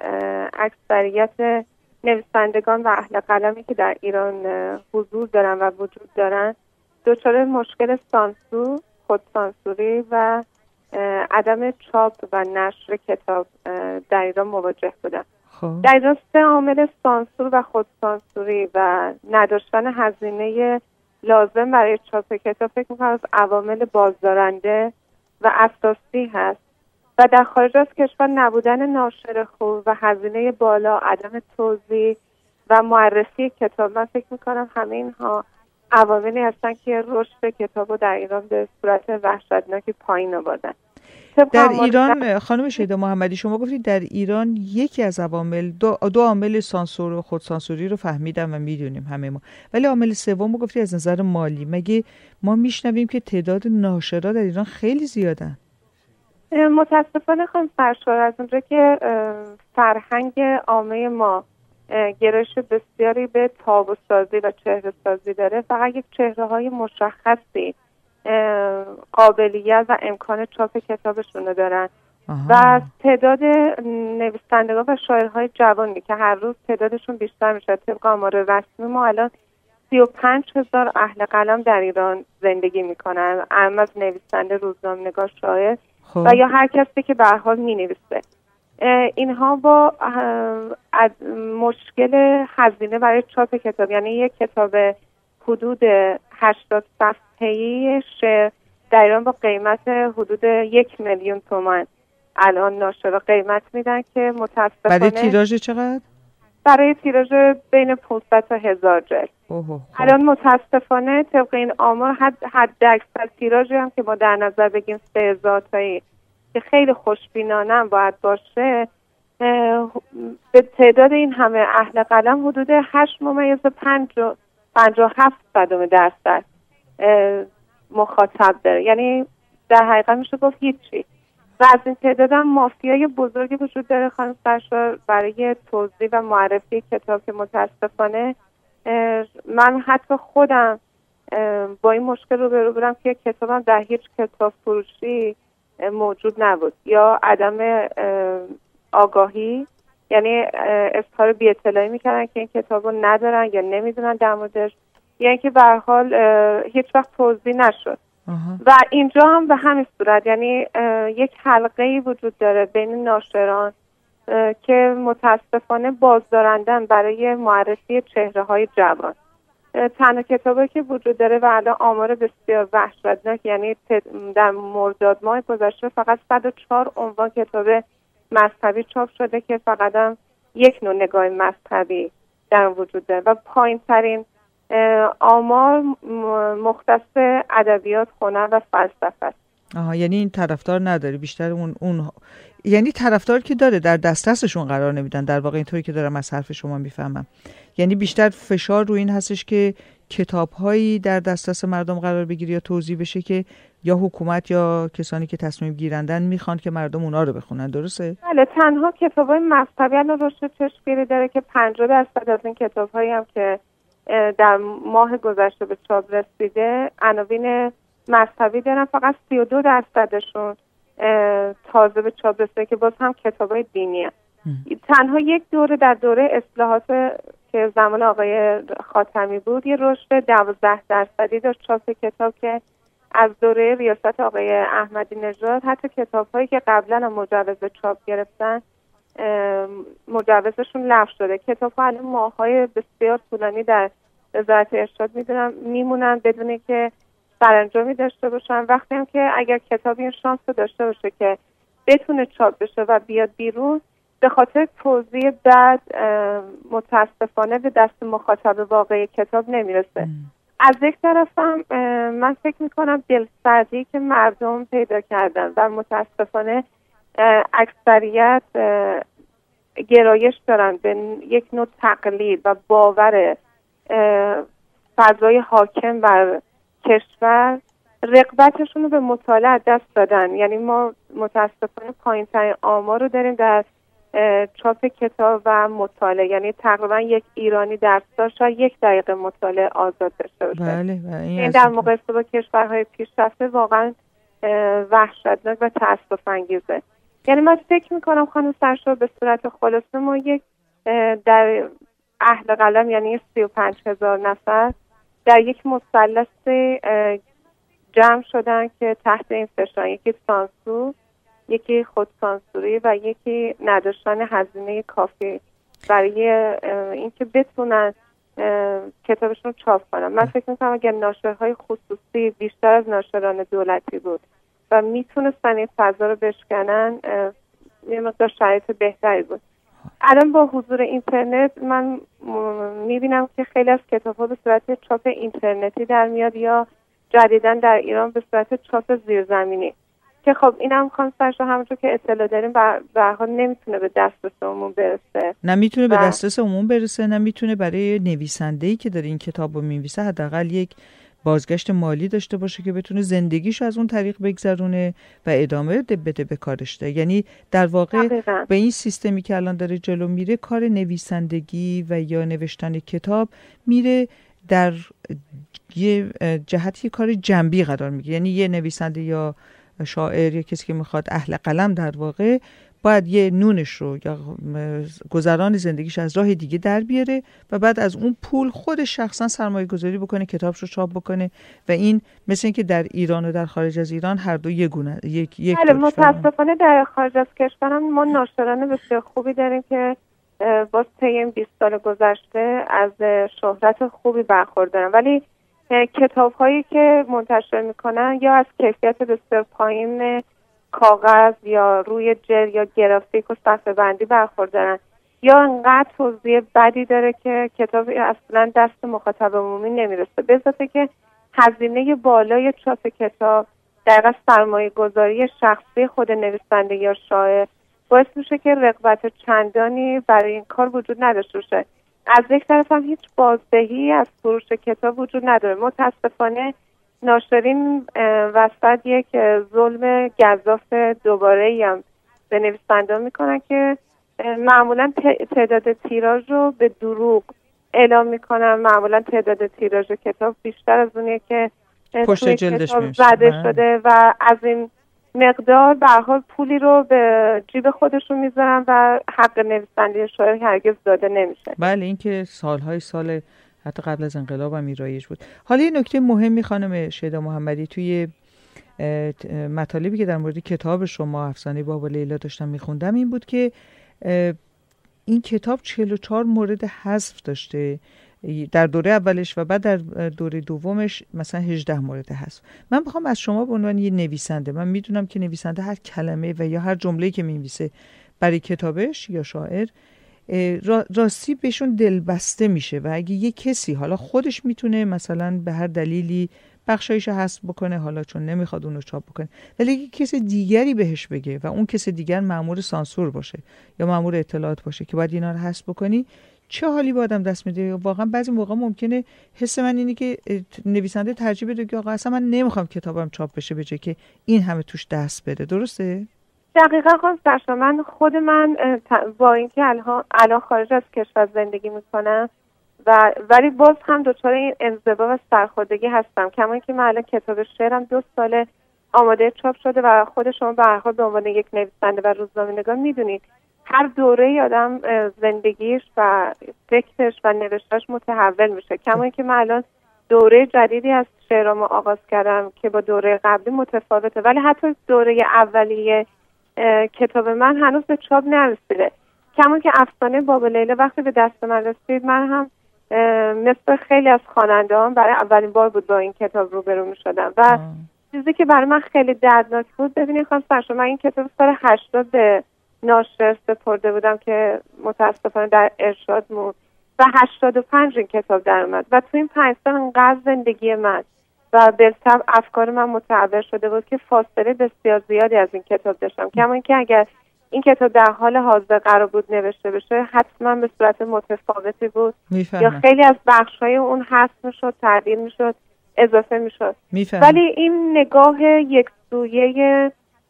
اکثریت نویسندگان و اهل قلمی که در ایران حضور دارن و وجود دارن دچار مشکل سانسور، خودسانسوری و عدم چاپ و نشر کتاب در ایران مواجه بودم. در ایران 3 عامل سانسور و خودسانسوری و نداشتن هزینه لازم برای چاپ کتاب فکر می‌کنم از عوامل بازدارنده و اساسی هست و در خارج از کشور نبودن ناشر خوب و هزینه بالا، عدم توزیع و معرفی کتاب، من فکر می‌کنم همه اینها عواملی هستن که رشد کتاب رو در ایران به صورت وحشتناکی پایین آوردن. در ایران خانم شیدا محمدی شما گفتید در ایران یکی از عوامل دو عامل سانسور و خودسانسوری رو فهمیدم و میدونیم همه ما، ولی عامل سوم رو گفتید از نظر مالی. مگه ما میشنویم که تعداد ناشرا در ایران خیلی زیادن؟ متاسفانه خانم فرشاد، از اونجا که فرهنگ عامه ما گرایش بسیاری به تابو سازی و چهره سازی داره، فقط یک چهره های مشخصی قابلیت و امکان چاپ کتابشون رو دارن و تعداد نویسندگان و شاعرهای جوانی که هر روز تعدادشون بیشتر میشه. طبق آمار رسمی ما الان 35,000 اهل قلم در ایران زندگی میکنن، اما از نویسنده، روزنامه‌نگار، شاعر و یا هر کسی که به هر حال مینویسه. اینها با مشکل هزینه برای چاپ کتاب، یعنی یک کتاب حدود 80 صفحه‌ای شعر در ایران با قیمت حدود 1,000,000 تومان الان ناشرا قیمت میدن که متاسفانه برای تیراژ چقدر؟ برای تیراژ بین 500 تا 1000 جلد. الان متاسفانه طبق این آمار حد اکثر تیراژی هم که ما در نظر بگیم 3000 تایی که خیلی خوشبینانه هم باید باشه، به تعداد این همه اهل قلم حدود 8.57% مخاطب داره، یعنی در حقیقت میشه گفت هیچی. و از این تعداد هم مافیای بزرگی وجود داره خانم سرشار برای توزیع و معرفی کتاب که متاسفانه من حتی خودم با این مشکل روبرو بودم که کتابم در هیچ کتاب فروشی موجود نبود، یا عدم آگاهی، یعنی اظهار بی اطلاعی میکردن که این کتاب رو ندارن یا نمیدونن در موردش، یا اینکه به هر حال هیچ وقت توزیع نشد. و اینجا هم به همین صورت، یعنی یک حلقه‌ای وجود داره بین ناشران که متاسفانه بازدارندن برای معرفی چهره‌های جوان. تنها کتابی که وجود داره و الان آمار بسیار وحشتناک، یعنی در مرداد ماه گذشته فقط 104 عنوان کتاب مذهبی چاپ شده که فقط هم یک نوع نگاه مذهبی در وجود داره و پایین ترین آمار مختص ادبیات، هنر و فلسفه است. یعنی این طرفدار نداره، بیشتر اون یعنی طرفدار که داره در دسترسشون قرار نمیدن. در واقع اینطوری که دارم از حرف شما میفهمم، یعنی بیشتر فشار روی این هستش که کتاب‌هایی در دسترس مردم قرار بگیره یا توزیع بشه که یا حکومت یا کسانی که تصمیم گیرندن میخوان که مردم اونا رو بخونن، درسته؟ بله، تنها کتاب‌های مذهبی الان رشد چشمگیری داره که 50% از این کتاب‌هایی هم که در ماه گذشته به چاپ رسیده عناوین مذهبی دارن، فقط 32%شون تازه به چاپ رسیده که باز هم کتاب‌های دینی هست. تنها یک دوره در دوره اصلاحات که زمان آقای خاتمی بود یه رشد 12% داشت چاپ کتاب که از دوره ریاست آقای احمدی نژاد حتی کتاب‌هایی که قبلا مجوز چاپ گرفتن مجوزشون لغو شده. کتاب‌ها الان ماه‌های بسیار طولانی در وزارت ارشاد میمونن بدون که سرانجامی داشته باشن. وقتی هم که اگر کتابی این شانس رو داشته باشه که بتونه چاپ بشه و بیاد بیرون، به خاطر توزیع بعد متاسفانه به دست مخاطب واقعی کتاب نمیرسه. از یک طرفم من فکر میکنم دلسردی که مردم پیدا کردن و متاسفانه اکثریت گرایش دارن به یک نوع تقلید و باور فضای حاکم بر کشور، رغبتشون رو به مطالعه دست دادن. یعنی ما متاسفانه پایین‌ترین آمار رو داریم در چاپ کتاب و مطالعه، یعنی تقریبا یک ایرانی در سال شاید 1 دقیقه مطالعه آزاد داشته باشه. بله، این در مقایسه با کشورهای پیشرفته واقعا وحشتناک و تأسف انگیزه. یعنی من فکر میکنم خانم سرشار به صورت خلاصه ما یک در اهل قلم یعنی 35,000 نفر در یک مثلث جمع شدن که تحت این فشار، یکی سانسور، یکی خودسانسوری و یکی نداشتن هزینه کافی برای اینکه بتونن کتابشون چاپ کنن. من فکر میکنم اگر ناشرهای خصوصی بیشتر از ناشران دولتی بود و میتونستن این فضا رو بشکنن، یه مقدار شرایط بهتری بود. الان با حضور اینترنت من میبینم که خیلی از کتاب‌ها به صورت چاپ اینترنتی در میاد یا جدیداً در ایران به صورت چاپ زیرزمینی که خب این هم خانم همونطور که اطلاع داریم به هر حال نمیتونه به دسترس عموم برسه. نمیتونه به دسترس عموم برسه، نمیتونه برای نویسنده‌ای که داره این کتابو می‌نویسه حداقل یک بازگشت مالی داشته باشه که بتونه زندگیشو از اون طریق بگذرونه و ادامه بده به کارش. یعنی در واقع به این سیستمی که الان داره جلو میره، کار نویسندگی و یا نوشتن کتاب میره در یه جهتی کار جنبی قرار میگیره. یعنی یه نویسنده یا شاعر یا کسی که میخواد اهل قلم در واقع باید یه نونش رو یا گذران زندگیش از راه دیگه در بیاره و بعد از اون پول خودش شخصا سرمایه گذاری بکنه، کتابش رو چاپ بکنه و این مثل اینکه در ایران و در خارج از ایران هر دو یگونه یک بله، متاسفانه در خارج از کشورم ما ناشران بسیار خوبی داریم که باز طی این 20 سال گذشته از شهرت خوبی برخوردارن، ولی کتاب‌هایی که منتشر میکنن یا از کیفیت بسیار پایین کاغذ یا روی جلد یا گرافیک و صفحه بندی برخوردارن یا انقدر توزیع بدی داره که کتاب اصلا دست مخاطب عمومی نمیرسه. به اضافه که هزینه بالای چاپ کتاب در سرمایه گذاری شخصی خود نویسنده یا شاعر باعث میشه که رغبت چندانی برای این کار وجود نداشته باشه. از یک طرف هم هیچ بازدهی از فروش کتاب وجود نداره. متاسفانه ناشرین وسط یک ظلم گزاف دوباره‌ای هم به نویسنده‌ها میکنن که معمولا تعداد تیراژ رو به دروغ اعلام میکنن. معمولا تعداد تیراژ کتاب بیشتر از اونیه که پشت جلدش زده شده و از این مقدار به هر حال پولی رو به جیب خودشون میذارن و حق نویسنده شاعر هرگز داده نمیشه. بله، این که سالهای سال حتی قبل از انقلاب هم رایج بود. حالا یه نکته مهمی خانم شیدا محمدی توی مطالبی که در مورد کتاب شما افسانه بابا لیلا داشتم میخوندم این بود که این کتاب 44 مورد حذف داشته در دوره اولش و بعد در دوره دومش مثلا 18 مورد حذف. من میخوام از شما به عنوان یه نویسنده، من میدونم که نویسنده هر کلمه و یا هر جمله‌ای که می‌نویسه برای کتابش یا شاعر راستی بهشون دلبسته میشه و اگه یه کسی حالا خودش میتونه مثلا به هر دلیلی بخشایشو حذف بکنه، حالا چون نمیخواد اونو چاپ بکنه، ولی اگه کسی دیگری بهش بگه و اون کسی دیگر مأمور سانسور باشه یا مأمور اطلاعات باشه که باید اینا رو حذف بکنی، چه حالی با آدم دست میده. واقعا بعضی موقع ممکنه حس من اینه که نویسنده ترجیح بده که آقا اصلا من نمیخوام کتابم چاپ بشه به جای که این همه توش دست بده. درسته؟ دقیقا خانم سرشا، من خود من با اینکه الان خارج از کشور زندگی میکنم ولی باز هم دچار این انزوا و سرخوردگی هستم. کما اینکه من الان کتاب شعرم 2 سال آماده چاپ شده و خود شما به هر حال به عنوان یک نویسنده و روزنامه‌نگار میدونید هر دوره آدم زندگیش و فکرش و نوشتش متحول میشه. کما اینکه من الان دوره جدیدی از شعرام آغاز کردم که با دوره قبلی متفاوته، ولی حتی دوره اولیه کتاب من هنوز به چاپ نرسیده. کما که افسانه باب لیلا وقتی به دست من رسید، من هم مثل خیلی از خواننده‌ام برای اولین بار بود با این کتاب روبرو می‌شدم و چیزی که برای من خیلی دردناک بود، ببینید خانم سرشا، من این کتاب سال 80 به ناشر سپرده بودم که متاسفانه در ارشاد موند و 85 این کتاب در اومد و تو این 5 سال انقدر زندگی من و بالطبع افکار من متحول شده بود که فاصله بسیار زیادی از این کتاب داشتم. کما اینکه اگر این کتاب در حال حاضر قرار بود نوشته بشه حتما به صورت متفاوتی بود یا خیلی از بخش‌های اون حذف می‌شد، تعدیل می‌شد، اضافه می‌شد. ولی این نگاه یک سویه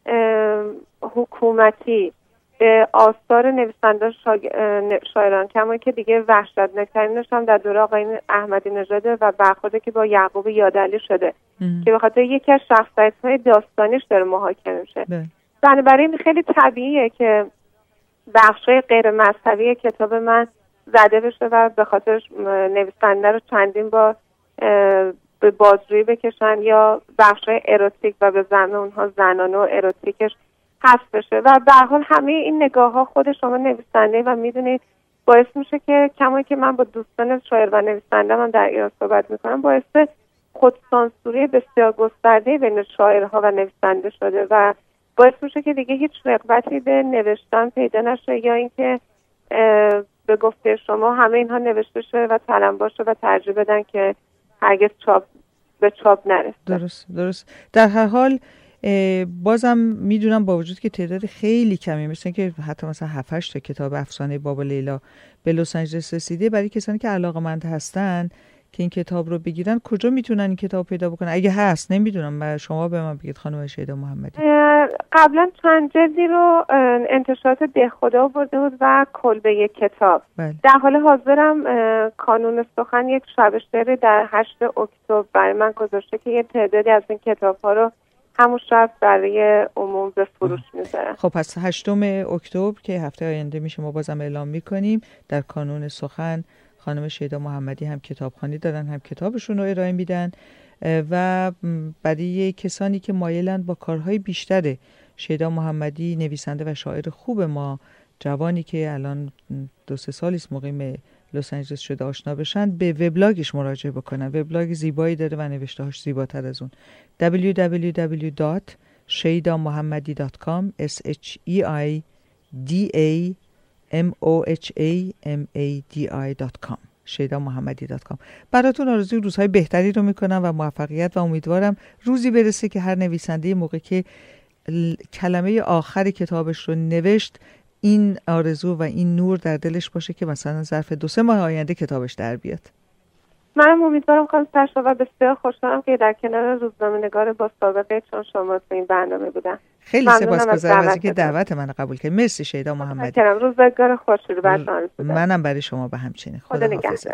حکومتی به آثار نویسنده شاعران، کما که دیگه وحشتناک‌ترینش هم در دوره آقای احمدی نژاده و برخوردی که با یعقوب یادعلی شده که به خاطر یکی از شخصیت‌های داستانیش داره محاکمه میشه. بنابراین خیلی طبیعیه که بخشای غیر مذهبی کتاب من زده بشه و به خاطر نویسنده رو چندین بار به بازجویی بکشن یا بخشای اروتیک و به زعم اونها زنانه و اروتیکش حذف بشه و به هر حال همه این نگاه‌ها خود شما نویسنده و میدونید باعث میشه که کما که من با دوستان شاعر و نویسنده من در ایران صحبت میکنم، باعث خودسانسوری بسیار گسترده بین شاعرها و نویسنده شده و باعث میشه که دیگه هیچ رغبتی به نوشتن پیدا نشه یا اینکه به گفته شما همه اینها نوشته شه و تلمبار شه و ترجیح بدن که هرگز به چاپ نرسه. درست. در هر حال بازم میدونم با وجود که تعداد خیلی کمی، مثل که حتی مثلا 7-8 تا کتاب افسانه باب لیلا به لس آنجلس رسیده، برای کسانی که علاقه‌مند هستن که این کتاب رو بگیرن کجا میتونن این کتاب پیدا بکنن؟ اگه هست نمیدونم، شما به من بگید خانم شیدا محمدی. قبلا چند جلدی رو انتشارات دهخدا برده بود و کلبه کتاب. در حال حاضرم کانون سخن یک شب شعر در 8 اکتبر برای من گذاشته که یه تعدادی از این کتاب‌ها رو همون شب برای عموم به فروش میذارن. خب پس 8 اکتبر که هفته آینده میشه ما بازم اعلام میکنیم در کانون سخن خانم شیدا محمدی هم کتابخوانی دارن، هم کتابشون رو ارائه میدن و برای کسانی که مایلن با کارهای بیشتر شیدا محمدی، نویسنده و شاعر خوب ما، جوانی که الان 2-3 سالی است مقیم لس آنجلس شده، آشنا بشن، به وبلاگش مراجعه بکنن. وبلاگ زیبایی داره و نوشته‌هاش زیباتر از اون. www.sheidamohammadi.com sheidamohammadi.com sheidamohammadi.com. براتون آرزوی روزهای بهتری رو میکنم و موفقیت و امیدوارم روزی برسه که هر نویسنده موقع که کلمه آخر کتابش رو نوشت این آرزو و این نور در دلش باشه که مثلا ظرف 2-3 ماه آینده کتابش در بیاد. منم امیدوارم خانم سرشا و بسیار خوشحالم که در کنار روزنامه‌نگار با سابقه چون شما تو این برنامه بودم. خیلی سپاسگزارم از اینکه دعوت منو قبول کردید. مرسی شیدا محمدی. روزگار خوشی رو براتون. منم برای شما به همچنین. خدا حافظ.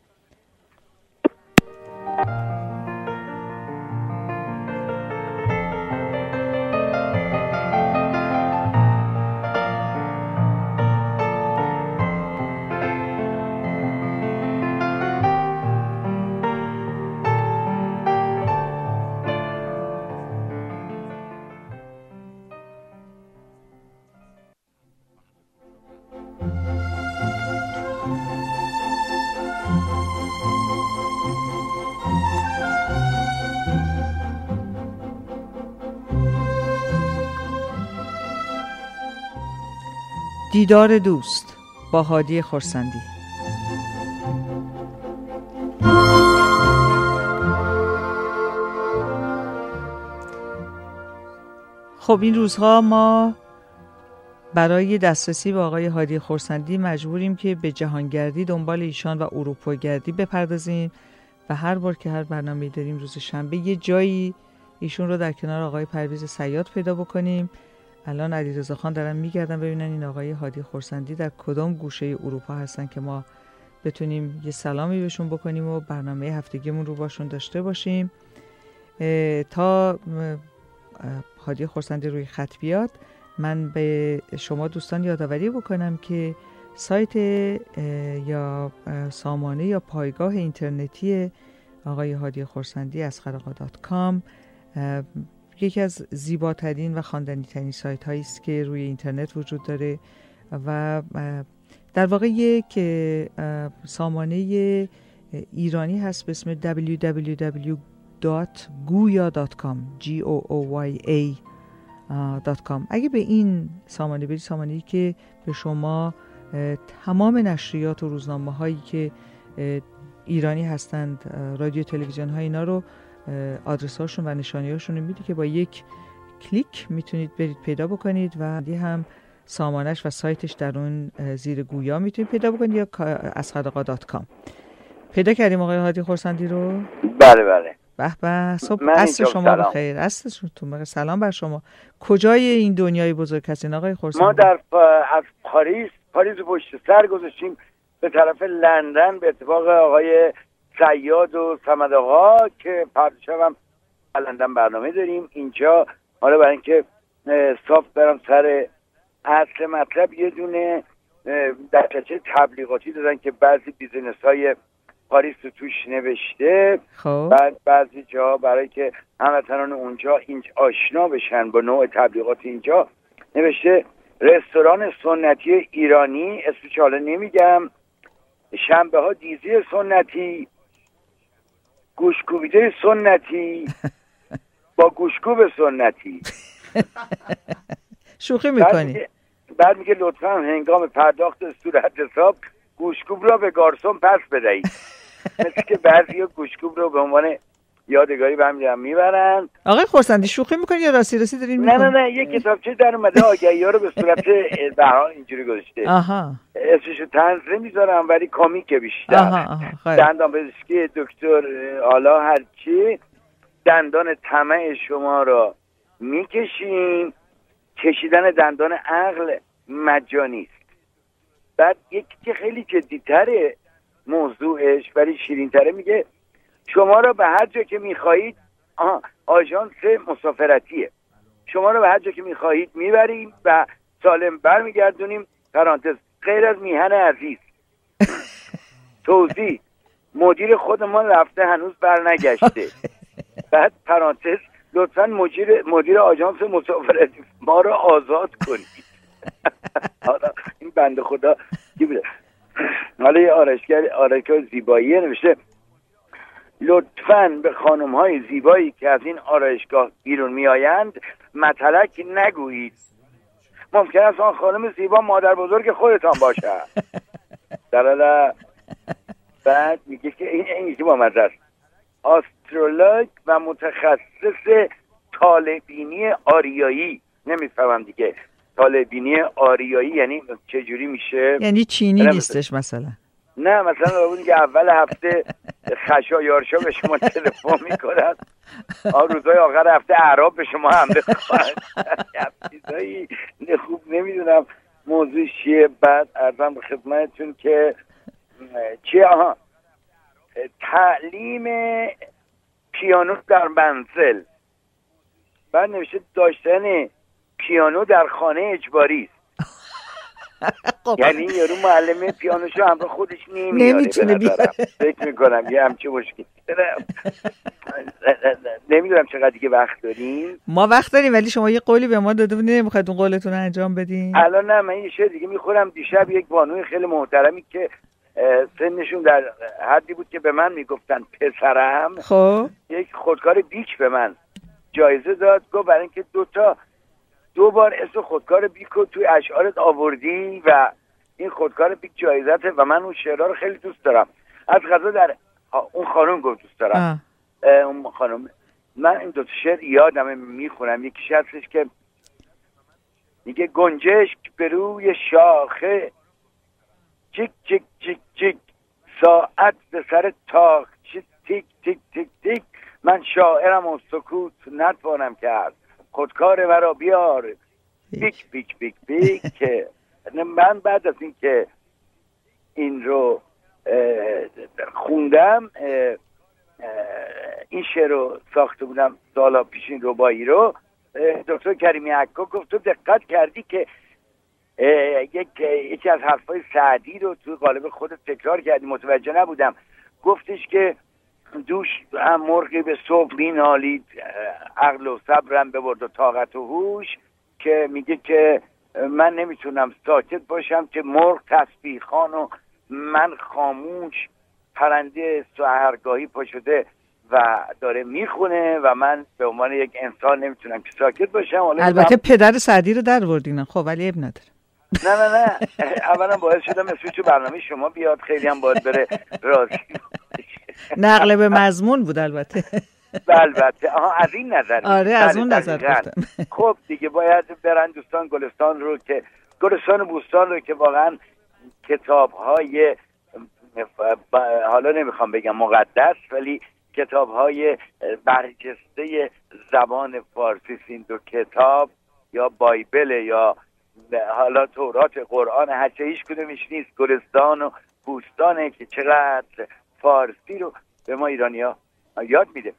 دیدار دوست با هادی خرسندی. خب این روزها ما برای دسترسی به آقای هادی خرسندی مجبوریم که به جهانگردی دنبال ایشان و اروپا گردی بپردازیم و هر بار که هر برنامه‌ای داریم روز شنبه یه جایی ایشون رو در کنار آقای پرویز صیاد پیدا بکنیم. الان علیرضا خان دارن میگردن ببینن این آقای هادی خرسندی در کدام گوشه اروپا هستن که ما بتونیم یه سلامی بهشون بکنیم و برنامه هفتگیمون رو باشون داشته باشیم. تا هادی خرسندی روی خط بیاد من به شما دوستان یادآوری بکنم که سایت یا سامانه یا پایگاه اینترنتی آقای هادی خرسندی asgharaqa.com یکی از زیباترین و خواندنی‌ترین سایت هایی است که روی اینترنت وجود داره و در واقع یک سامانه ایرانی هست به اسم www.gooya.com gooya.com. اگه به این سامانه برید، سامانه‌ای که به شما تمام نشریات و روزنامه هایی که ایرانی هستند، رادیو تلویزیون ها، اینا رو آدرس هاشون و نشانی هاشون رو میده که با یک کلیک میتونید برید پیدا بکنید و دی هم سامانش و سایتش در اون زیر گویا میتونید پیدا بکنید یا asgharaqa.com. پیدا کردیم آقای هادی خرسندی رو؟ بله بله. به به، صبح عصر شما بخیر. عصرتون بخیر. سلام بر شما. کجای این دنیای بزرگ هستین آقای خرسندی؟ ما از پاریس پشت سر گذاشتیم به طرف لندن به اتفاق آقای صیاد و صمد آقا که فردا شب هم لندن برنامه داریم اینجا. حالا برای اینکه صاف برم سر اصل مطلب، یه دونه دفترچه تبلیغاتی دادن که بعضی بیزینس‌های پاریس رو توش نوشته. بعد بعضی جا برای که هموطنان اونجا آشنا بشن با نوع تبلیغات اینجا نوشته رستوران سنتی ایرانی، اسمش حالا نمیگم، شنبه ها دیزی سنتی، گوشکوبیده سنتی با گوشکوب سنتی. شوخی میکنی؟ بعد میگه لطفا هنگام پرداخت صورت حساب گوشکوب را به گارسون پس بدهید. مثل که بعضی گوشکوب رو به عنوان یادگاری به هم میبرن. آقای خرسندی شوخی میکنی یا راستی دارین میکنی؟ نه یه کتابچه در اومده آگهی ها رو به صورت بهار اینجوری گذاشته. اسمشو طنز نمیذارم ولی کامیکه بیشتر. دندان پزشکی دکتر آلا هرچی، دندان طمع شما را میکشیم، کشیدن دندان عقل مجانی است. بعد یکی که خیلی جدی‌تره موضوعش ولی شیرین‌تره، میگه شما را به هر جا که می‌خواهید، آژانس مسافرتیه، شما را به هر جا که می‌خواهید میبریم و سالم برمیگردونیم. پرانتز غیر از میهن عزیز. توضیح: مدیر خودمان رفته هنوز برنگشته. بعد پرانتز لطفاً مدیر آژانس مسافرتی ما را آزاد کنید. حالا این بنده خدا کی بوده؟ حالا یه آرایشگر زیبایی نوشته لطفاً به خانم‌های زیبایی که از این آرایشگاه بیرون میآیند مطلق نگویید، ممکن است آن خانم زیبا مادر بزرگ خودتان باشد. بعد میگه که این یکی با مزه است، آسترولوژ و متخصص طالع‌بینی آریایی. نمیفهمم دیگه طالع‌بینی آریایی یعنی چجوری میشه؟ یعنی چینی نیستش مثلا؟ نه مثلا اون که اول هفته خشایارشا به شما تلفن میکنن، روزهای آخر هفته اعراب به شما حمله خواهد. چیزایی خوب نمیدونم موضوع چیه. بعد عرضم به خدمتتون که چیه؟ تعلیم پیانو در منزل. بعد نوشته داشتن پیانو در خانه اجباری است. یعنی یارو معلم پیانوشو همراه خودش نمیتونه بیاره. فکر میکنم یه همچه مشکل. نمیدونم چقدر دیگه وقت داریم. ما وقت داریم ولی شما یه قولی به ما داده بودین، نمیخواید اون قولتون رو انجام بدین؟ الان نه، من یه شعر دیگه میخورم. دیشب یک بانوی خیلی محترمی که سنشون در حدی بود که به من میگفتن پسرم، خب یک خودکار بیک به من جایزه داد. گفت برای اینکه دو بار اسم خودکار بیک رو توی اشعارت آوردی و این خودکار بیک جایزته و من اون شعرها رو خیلی دوست دارم. از قضا در اون خانم گفت دوست دارم. اون خانم، من این دو تا شعر یادمه میخونم. یکیش هستش که میگه گنجشک به روی شاخه، چیک چیک چیک چیک، ساعت به سر تاخ، تیک تیک تیک تیک، من شاعرم و سکوت نتوانم کرد، خودکار مرا بیار، بیک بیک بیک بیک. که من بعد از این که این رو خوندم، این شعر رو ساخته بودم سالا پیش، این ربایی رو، دکتر کریمی عکا گفت تو دقت کردی که یکی از حرفای سعدی رو تو قالب خودت تکرار کردی، متوجه نبودم. گفتش که دوش هم مرغی به صبح می نالید، عقل و صبرم ببرد و طاقت و هوش، که میگه که من نمیتونم ساکت باشم که مرغ تسبیح خوان و من خاموش، پرنده سحرگاهی پا شده و داره میخونه و من به عنوان یک انسان نمیتونم که ساکت باشم. البته پدر سعدی رو در وردین، خب ولی اب نداره. نه اولا باعث شدم اسمش تو برنامه شما بیاد، خیلی هم باید بره راضی. نقل به مضمون بود البته. البته از این نظر. آره از اون نظر گفتم. خب دیگه باید برن دوستان گلستان رو، که گلستان بوستان رو، که واقعا کتاب‌های حالا نمیخوام بگم مقدس، ولی کتاب‌های برجسته زبان فارسی، این دو کتاب یا بایبل یا حالا تورات، قرآن، هرچه هیچ کدومش نیست، گلستان و بوستانه که چقدر فارسی رو به ما ایرانی‌ها یاد میده.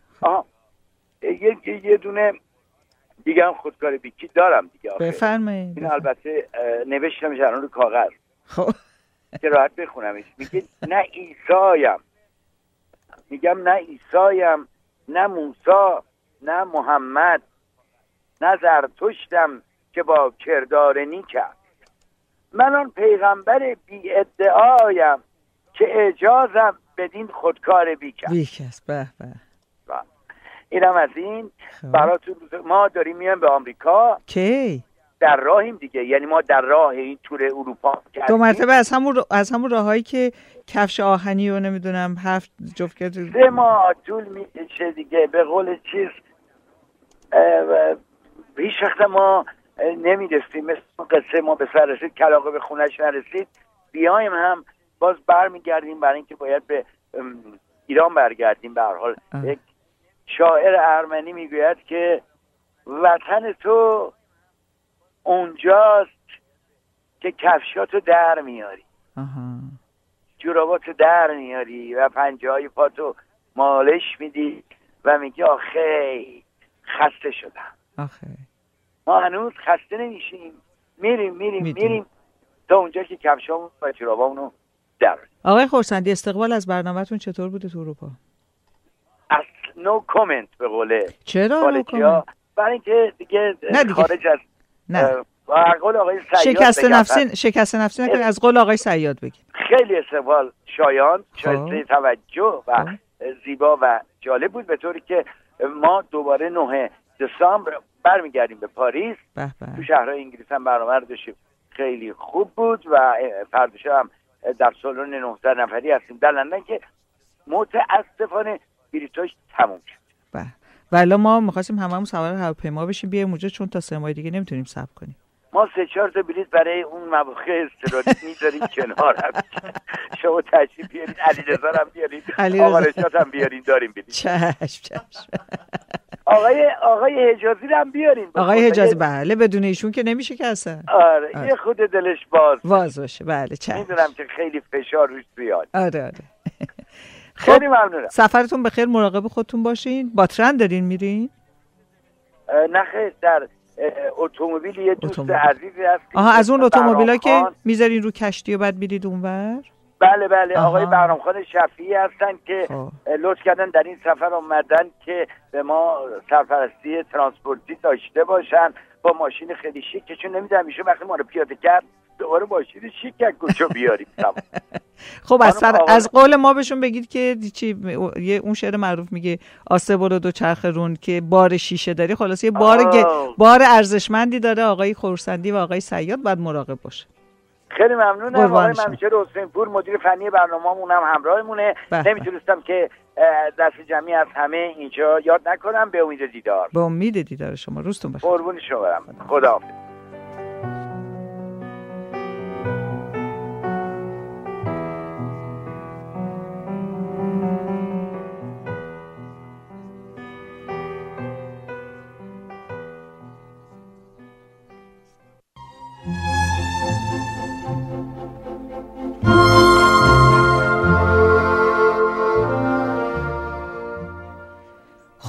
یه دونه دیگه هم خودکار بیکی دارم دیگه. بفرمایید. این البته نوشتمش الان رو کاغذ، خب که راحت بخونمش. میگه نه عیسایم، میگم نه عیسایم، نه موسی، نه محمد، نه زرتشتم که با کردار نیک است، من آن پیغمبر بی ادعایم که اعجازم بدین خودکار بیک است. به به. اینم از این براتون. ما داریم میایم به آمریکا. کی؟ در راهیم دیگه، یعنی ما در راه این تور اروپا کردیم. 2 مرتبه از همون راهایی که کفش آهنی و نمیدونم 7 جفت کرد. 3 ماه طول میکشه دیگه. به قول چیز هیچ وقت ما نمیرسیم، مثل قصه ما به سر رسید کلاغه به خونش نرسید، بیایم هم باز برمیگردیم، برای اینکه باید به ایران برگردیم. به هر حال یک شاعر ارمنی میگوید که وطن تو اونجاست که کفشاتو در میاری، جوراباتو در میاری و پنجه های پاتو مالش میدی و میگی آخه خسته شدم. ما هنوز خسته نمیشیم، میریم تا اونجا که کفشامون و جورابامونو در. آقای خورسندی استقبال از برنامه‌تون چطور بوده تو اروپا؟ نو کامنت به قوله. چرا نو کامنت؟ برای اینکه دیگه خارج از قول آقای سیاد شکست نفسی نکنید، از قول آقای سیاد بگید. خیلی استقبال شایان، شایسته توجه و زیبا و جالب بود، به طوری که ما دوباره 9 دسامبر برمیگردیم به پاریس. تو شهرهای انگلیس هم برنامه رو داشتیم، خیلی خوب بود و فرداش هم در سالن 900 نفری هستیم در لندن که متاسفانه بلیطاش تموم شد. ولی ما می‌خواستیم هممون سوار هواپیما بشیم بیایم اونجا، چون تا 3 ماه دیگه نمیتونیم صبر کنیم. ما 3-4 تا بلیط برای اون مواقع استراتژیک می‌ذاریم کنار. شما تشریف بیارید، علیرضا هم بیارید، آقا رشاد هم بیارید، داریم بلیط. چشم. آقای حجازی هم بیارین. آقای حجازی بله، بدون ایشون که نمیشه که اصلا. آره. یه خود دلش باز باشه. بله چشم. میدونم که خیلی فشار روش زیاد. آره. خیلی ممنونم. سفرتون بخیر، مراقب خودتون باشین. با ترن دارین میرین؟ نه خیر، در اتومبیل یه دوست عزیزی هست. از اون اتومبیلا که میذارین رو کشتی و بعد میرید اونور؟ بله. آقای بهرامخان شفیعی هستن که لطف کردن در این سفر اومدن که به ما سرپرستی ترانسپورتی داشته باشن با ماشین خیلی شیک، که چون نمیدونم ایشون وقتی ما رو پیاده کرد دوباره ماشین شیک از کجا بیاریم. خب از قول ما بهشون بگید که اون شعر معروف میگه آسه برو دو چرخ رون که بار شیشه داری، خلاص یه بار ارزشمندی داره آقای خورسندی و آقای سیاد، باید مراقب باشه. خیلی ممنونم. آقای منوچهر حسین پور مدیر فنی برنامه‌مون هم همراهمونه. نمیتونستم که دست جمعی از همه اینجا یاد نکنم. به امید دیدار. به امید دیدار شما. روزتون بخیر. قربون شما برم. خداحافظ.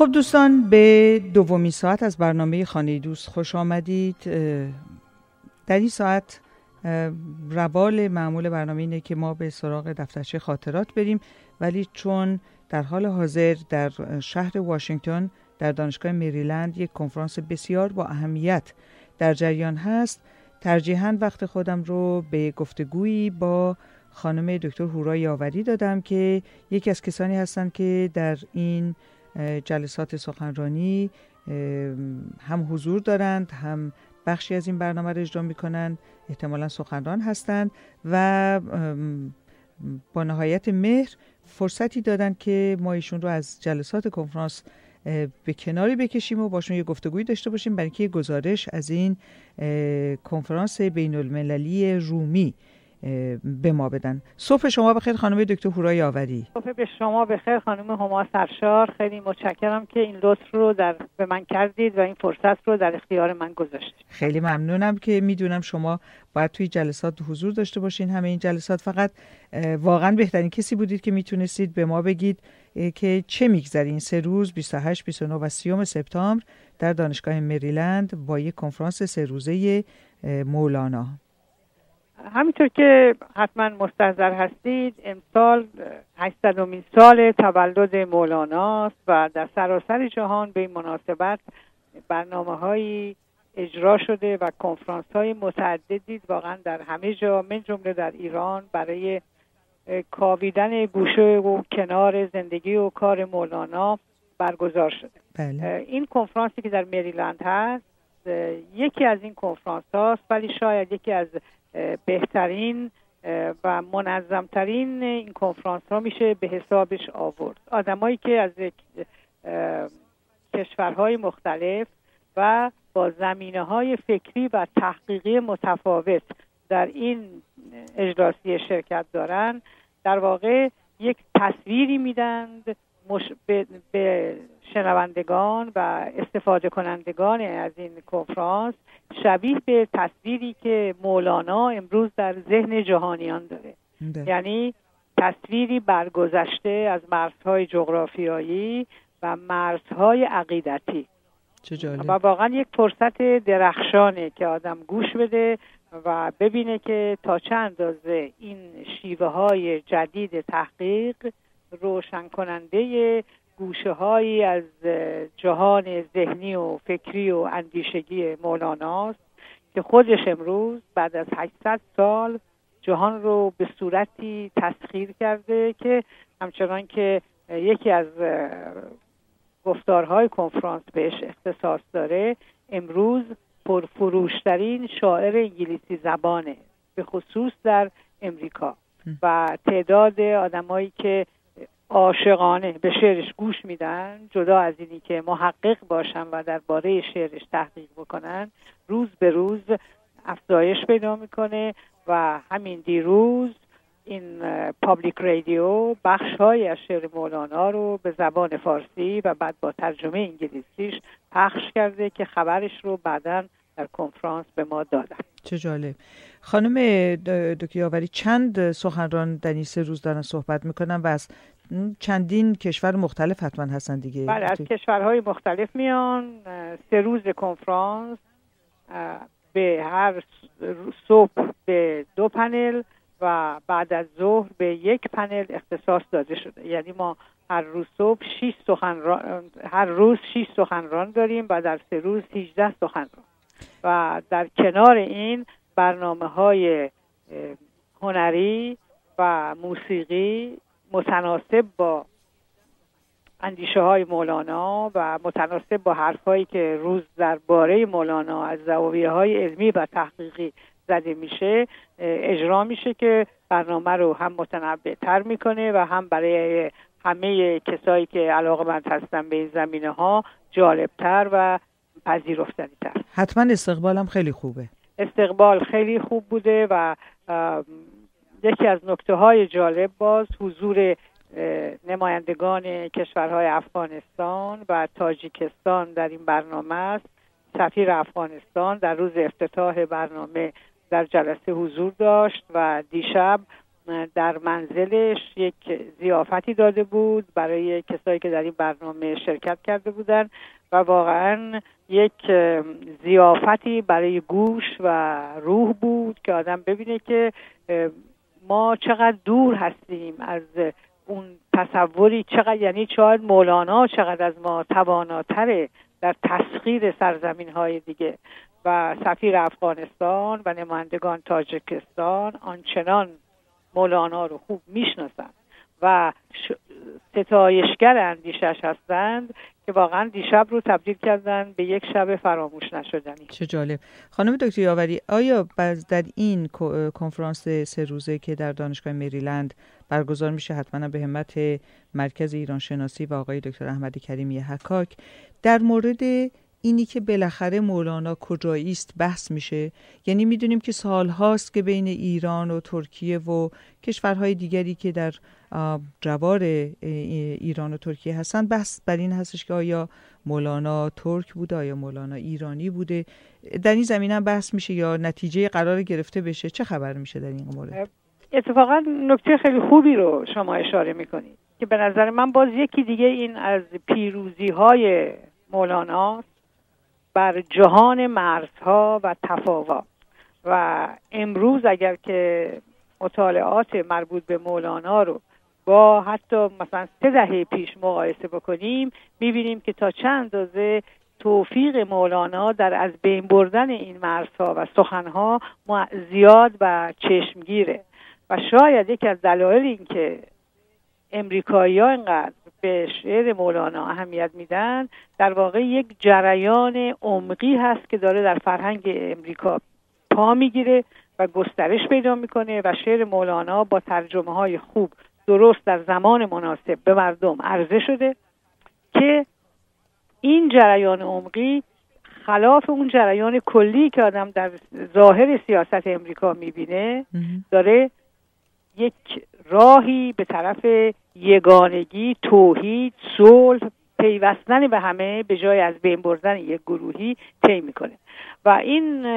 خب دوستان، به دومین ساعت از برنامه خانه دوست خوش آمدید. در این ساعت روال معمول برنامه اینه که ما به سراغ دفترچه خاطرات بریم، ولی چون در حال حاضر در شهر واشنگتن در دانشگاه مریلند یک کنفرانس بسیار با اهمیت در جریان هست، ترجیحاً وقت خودم رو به گفتگویی با خانم دکتر هورا یاوری دادم که یکی از کسانی هستند که در این جلسات سخنرانی هم حضور دارند، هم بخشی از این برنامه را اجرا می‌کنند، احتمالاً سخنران هستند و با نهایت مهر فرصتی دادند که ما ایشون رو از جلسات کنفرانس به کناری بکشیم و باشون یه گفتگویی داشته باشیم برای که گزارش از این کنفرانس بین‌المللی رومی به ما بدن. صبح شما بخیر خانم دکتر هورا یاوری. صبح به شما بخیر خانم هما سرشار. خیلی متشکرم که این لطف رو به من کردید و این فرصت رو در اختیار من گذاشتید. خیلی ممنونم که میدونم شما باید توی جلسات حضور داشته باشین. همه این جلسات فقط واقعا بهترین کسی بودید که میتونستید به ما بگید که چه میگذره این 3 روز 28 29 و 30 سپتامبر در دانشگاه مریلند با یک کنفرانس 3 روزه مولانا. همینطور که حتما مستحضر هستید، امسال 800مین سال تولد مولاناست و در سراسر جهان به این مناسبت برنامه‌هایی اجرا شده و کنفرانس‌های متعددی واقعا در همه جا من جمله در ایران برای کاویدن گوشه و کنار زندگی و کار مولانا برگزار شده. بله. این کنفرانسی که در مریلند هست یکی از این کنفرانس هاست، ولی شاید یکی از بهترین و منظمترین این کنفرانس ها میشه به حسابش آورد. آدمایی که از کشورهای مختلف و با زمینه‌های فکری و تحقیقی متفاوت در این اجلاسی شرکت دارن، در واقع یک تصویری میدند به شنوندگان و استفاده کنندگان از این کنفرانس شبیه به تصویری که مولانا امروز در ذهن جهانیان داره. یعنی تصویری برگذشته از مرزهای جغرافیایی و مرزهای عقیدتی. چه جالب. و واقعا یک فرصت درخشانه که آدم گوش بده و ببینه که تا چه اندازه این شیوه های جدید تحقیق روشن کننده گوشه هایی از جهان ذهنی و فکری و اندیشگی مولاناست که خودش امروز بعد از 800 سال جهان رو به صورتی تسخیر کرده که همچنان که یکی از گفتارهای کنفرانس بهش اختصاص داره، امروز پرفروشترین شاعر انگلیسی زبانه، به خصوص در امریکا، و تعداد آدمایی که عاشقانه به شعرش گوش میدن، جدا از اینی که محقق باشن و درباره شعرش تحقیق بکنن، روز به روز افزایش پیدا میکنه. و همین دیروز این پابلیک رادیو بخش‌های از شعر مولانا رو به زبان فارسی و بعد با ترجمه انگلیسیش پخش کرده که خبرش رو بعداً در کنفرانس به ما دادن. چه جالب. خانم دکتر یاوری، چند سخنران در این 3 روز دارن صحبت میکنن و از چندین کشور مختلف حتما هستن دیگه؟ بله، از کشورهای مختلف میان. 3 روز کنفرانس به هر صبح به 2 پنل و بعد از ظهر به 1 پنل اختصاص داده شده. یعنی ما هر روز صبح 6 سخنران داریم و در 3 روز 18 سخنران. و در کنار این برنامه‌های هنری و موسیقی متناسب با اندیشه‌های مولانا و متناسب با حرفایی که روز درباره مولانا از زاویه‌های علمی و تحقیقی زده میشه اجرا میشه که برنامه رو هم متنوع‌تر میکنه و هم برای همه کسایی که علاقه‌مند هستن به این زمینه‌ها جالبتر و پذیرفتنی‌تر. حتما استقبالم خیلی خوبه. استقبال خیلی خوب بوده و یکی از نکته‌های جالب باز حضور نمایندگان کشورهای افغانستان و تاجیکستان در این برنامه است. سفیر افغانستان در روز افتتاح برنامه در جلسه حضور داشت و دیشب در منزلش یک ضیافتی داده بود برای کسایی که در این برنامه شرکت کرده بودن و واقعا یک ضیافتی برای گوش و روح بود که آدم ببینه که ما چقدر دور هستیم از اون تصوری، چقدر یعنی شاید مولانا چقدر از ما تواناتره در تسخیر سرزمین های دیگه و سفیر افغانستان و نمایندگان تاجیکستان آنچنان مولانا رو خوب میشناسند و ستایشگر اندیشش هستند که واقعا دیشب رو تبدیل کردن به یک شب فراموش نشدنی. چه جالب. خانم دکتر یاوری، آیا در این کنفرانس 3 روزه که در دانشگاه مریلند برگزار میشه، حتما به همت مرکز ایران شناسی و آقای دکتر احمد کریمی حکاک، در مورد اینی که بالاخره مولانا کجایی است بحث میشه؟ یعنی میدونیم که سالهاست که بین ایران و ترکیه و کشورهای دیگری که در جوار ایران و ترکیه هستن بحث بر این هستش که آیا مولانا ترک بوده، آیا مولانا ایرانی بوده. در این زمینه هم بحث میشه یا نتیجه قرار گرفته بشه؟ چه خبر میشه در این مورد؟ اتفاقا نکته خیلی خوبی رو شما اشاره میکنید که به نظر من باز یکی دیگه این از پیروزی های مولانا بر جهان مرزها و تفاوت. و امروز اگر که مطالعات مربوط به مولانا رو با حتی مثلا 3 دهه پیش مقایسه بکنیم، میبینیم که تا چند اندازه توفیق مولانا در از بین بردن این مرزها و سخنها زیاد و چشمگیره و شاید یکی از دلایل این که امریکایی‌ها اینقدر به شعر مولانا اهمیت میدن در واقع یک جریان عمقی هست که داره در فرهنگ امریکا پا میگیره و گسترش پیدا میکنه و شعر مولانا با ترجمه های خوب درست در زمان مناسب به مردم عرضه شده که این جریان عمقی خلاف اون جریان کلی که آدم در ظاهر سیاست امریکا میبینه داره یک راهی به طرف یگانگی، توحید، صلح، پیوستن به همه به جای از بین بردن یک گروهی طی میکنه. و این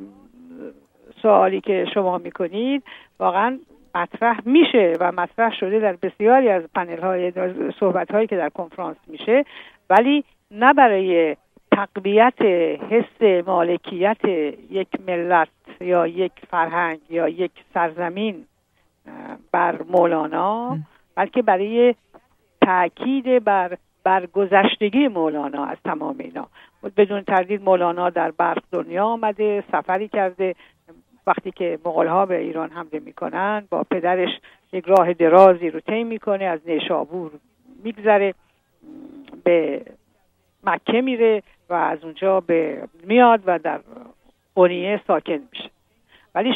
سوالی که شما میکنید واقعا مطرح میشه و مطرح شده در بسیاری از پنل های صحبت هایی که در کنفرانس میشه، ولی نه برای تقویت حس مالکیت یک ملت یا یک فرهنگ یا یک سرزمین بر مولانا، بلکه برای تأکید بر گذشتگی مولانا از تمام اینا. بدون تردید مولانا در برق دنیا آمده، سفری کرده. وقتی که مغول‌ها به ایران حمله میکنن با پدرش یک راه درازی رو طی میکنه، از نیشابور میگذره به مکه میره و از اونجا میاد و در قونیه ساکن میشه. ولی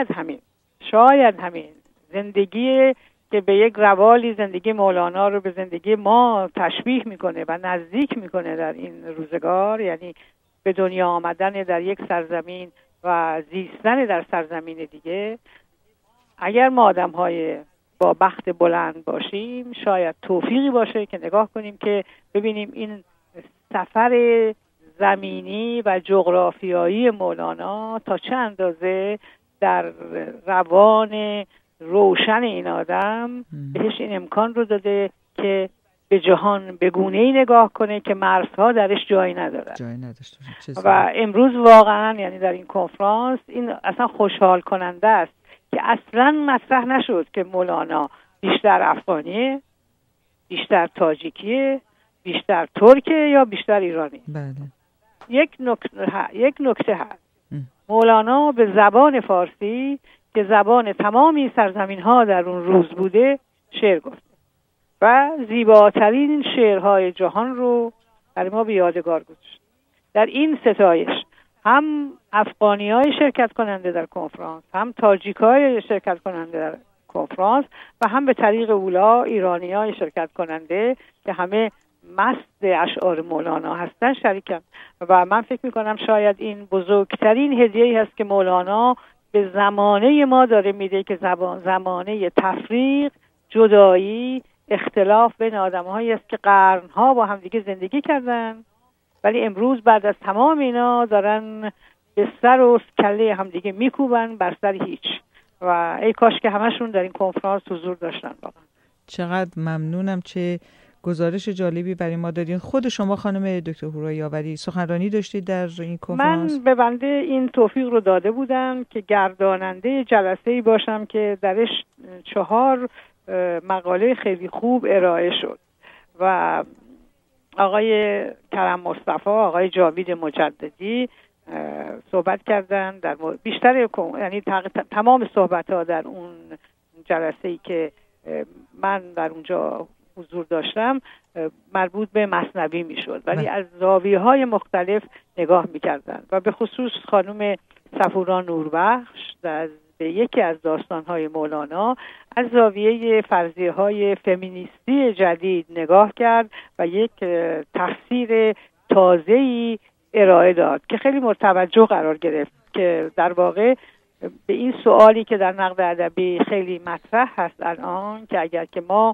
شاید همین زندگی که به یک روالی زندگی مولانا رو به زندگی ما تشبیه میکنه و نزدیک میکنه در این روزگار، یعنی به دنیا آمدن در یک سرزمین و زیستن در سرزمین دیگه، اگر ما آدم‌های با بخت بلند باشیم شاید توفیقی باشه که نگاه کنیم که ببینیم این سفر زمینی و جغرافیایی مولانا تا چه اندازه در روان روشن این آدم بهش این امکان رو داده که به جهان به گونه‌ای نگاه کنه که مرزها درش جایی نداره. و امروز واقعا یعنی در این کنفرانس این اصلا خوشحال کننده است که اصلا مطرح نشد که مولانا بیشتر افغانیه، بیشتر تاجیکیه، بیشتر ترکه یا بیشتر ایرانی. بله. یک نکته هست. مولانا به زبان فارسی که زبان تمامی سرزمین‌ها در اون روز بوده شعر گفت و زیباترین شعرهای جهان رو در ما به یادگار گذاشت. در این ستایش هم افغانی‌های شرکت کننده در کنفرانس، هم تاجیک‌های شرکت کننده در کنفرانس و هم به طریق اولا ایرانی‌های شرکت کننده که همه مست اشعار مولانا هستن شریکن. و من فکر می‌کنم شاید این بزرگترین هدیه‌ای هست که مولانا به زمانه ما داره میده که زمانه تفریق، جدایی، اختلاف بین آدم‌هایی است که قرن‌ها با هم دیگه زندگی کردن، ولی امروز بعد از تمام اینا دارن به سر و کله هم دیگه میکوبن بر سر هیچ. و ای کاش که همشون در این کنفرانس حضور داشتن. واقعا چقدر ممنونم، چه گزارش جالبی برای ما دادین. خود شما خانم دکتر هورا یاوری سخنرانی داشتید در این کنفرانس؟ من به بنده این توفیق رو داده بودم که گرداننده جلسه‌ای باشم که درش 4 مقاله خیلی خوب ارائه شد و آقای کرم مصطفی، آقای جاوید مجددی صحبت کردن در بیشتر، یعنی تمام صحبت‌ها در اون جلسه‌ای که من در اونجا حضور داشتم مربوط به مثنوی میشد، ولی از زاویه‌های مختلف نگاه می‌کردن و به خصوص خانم صفورا نوربخش به یکی از داستان‌های مولانا از زاویه فرضیه‌های فمینیستی جدید نگاه کرد و یک تفسیر تازه‌ای ارائه داد که خیلی متوجه قرار گرفت، که در واقع به این سوالی که در نقد ادبی خیلی مطرح هست الان، که اگر که ما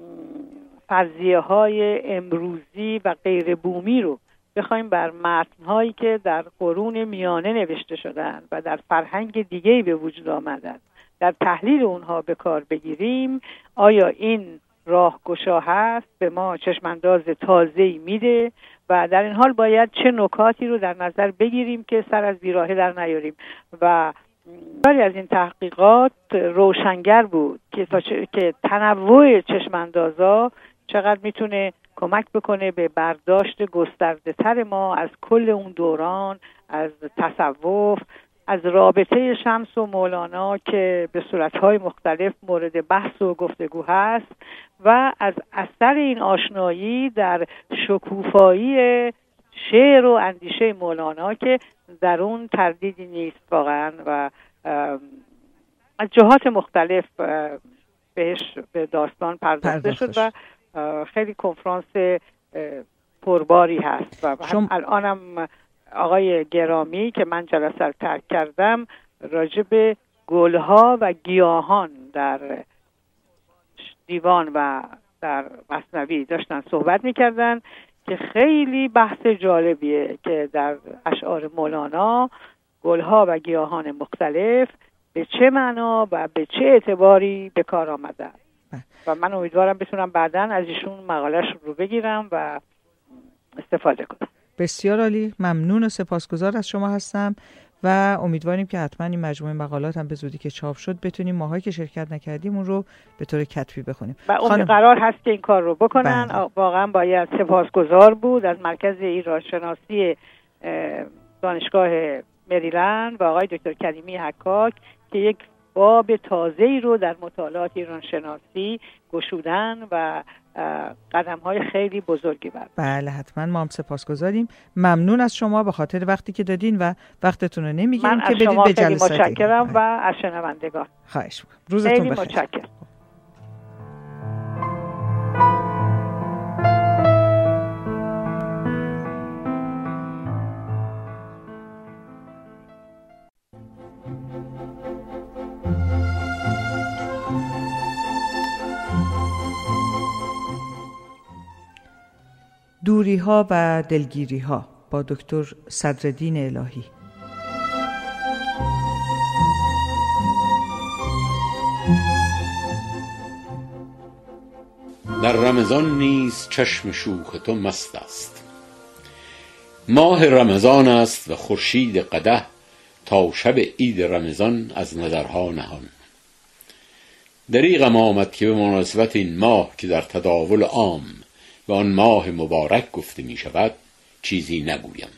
فرضیه‌های امروزی و غیر بومی رو بخوایم بر متن‌هایی که در قرون میانه نوشته شدن و در فرهنگ دیگه‌ای به وجود آمدن در تحلیل اونها به کار بگیریم، آیا این راهگشا هست، به ما چشمانداز تازه‌ای میده و در این حال باید چه نکاتی رو در نظر بگیریم که سر از بیراهه در نیاریم. و بسیاری از این تحقیقات روشنگر بود که تنوع چشماندازها چقدر میتونه کمک بکنه به برداشت گسترده تر ما از کل اون دوران، از تصوف، از رابطه شمس و مولانا که به صورتهای مختلف مورد بحث و گفتگو هست، و از اثر این آشنایی در شکوفایی شعر و اندیشه مولانا که در اون تردیدی نیست واقعا، و از جهات مختلف بهش به داستان پرداخته شد و خیلی کنفرانس پرباری هست. و الانم آقای گرامی که من جلسه رو ترک کردم راجع به گلها و گیاهان در دیوان و در مثنوی داشتن صحبت میکردن که خیلی بحث جالبیه که در اشعار مولانا گلها و گیاهان مختلف به چه معنا و به چه اعتباری به کار آمدن و من امیدوارم بتونم بعداً از ایشون مقاله‌اش رو بگیرم و استفاده کنم. بسیار عالی، ممنون و سپاسگزار از شما هستم و امیدواریم که حتما این مجموعه مقالات هم به زودی که چاپ شد بتونیم ماهایی که شرکت نکردیم اون رو به طور کتبی بخونیم. و اون قرار هست که این کار رو بکنن. واقعا باید سپاسگزار بود از مرکز ایرانشناسی دانشگاه مریلند و آقای دکتر کریمی حکاک که یک باب تازه‌ای رو در مطالعات ایرانشناسی گشودن و قدم‌های خیلی بزرگی برداشتن. بله حتما ما هم سپاسگزاریم. ممنون از شما به خاطر وقتی که دادین و وقتتون رو نمیگیریم که بدید به جلسه. من متشکرم و از شنوندگان. خواهش می‌کنم. روزتون بخیر. متشکرم. دوری‌ها و دلگیری‌ها با دکتر صدرالدین الهی. در رمضان نیز چشم شوخ تو مست است. ماه رمضان است و خورشید قدح تا شب عید رمضان از نظرها نهان. دریغم آمد که به مناسبت این ماه که در تداول عام و آن ماه مبارک گفته می شود چیزی نگویم.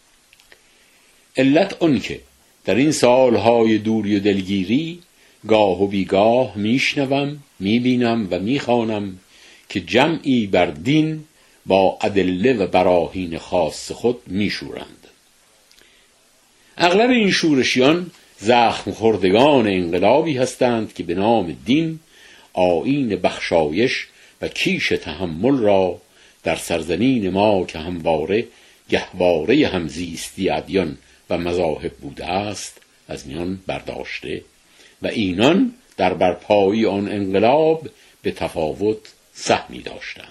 علت آن که در این سالهای دوری و دلگیری گاه و بیگاه میشنوم، میبینم و میخوانم که جمعی بر دین با ادله و براهین خاص خود میشورند. اغلب این شورشیان زخم خوردگان انقلابی هستند که به نام دین آیین بخشایش و کیش تحمل را در سرزمین ما که همواره گهواره همزیستی ادیان و مذاهب بوده است از میان برداشته و اینان در برپایی آن انقلاب به تفاوت سهمی داشتند.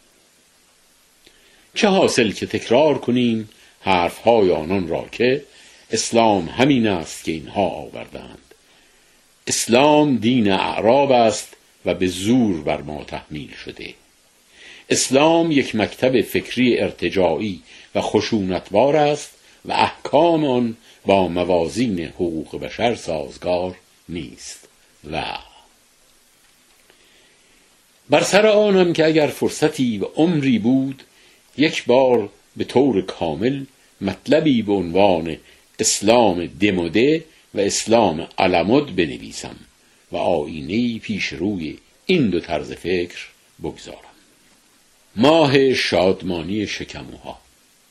چه حاصل که تکرار کنیم حرفهای آنان را که اسلام همین است که اینها آوردند. اسلام دین اعراب است و به زور بر ما تحمیل شده. اسلام یک مکتب فکری ارتجاعی و خشونتبار است و احکام آن با موازین حقوق بشر سازگار نیست. و بر سر آنم که اگر فرصتی و عمری بود یک بار به طور کامل مطلبی به عنوان اسلام دموده و اسلام علمود بنویسم و آیینه‌ای پیش روی این دو طرز فکر بگذارم. ماه شادمانی شکموها.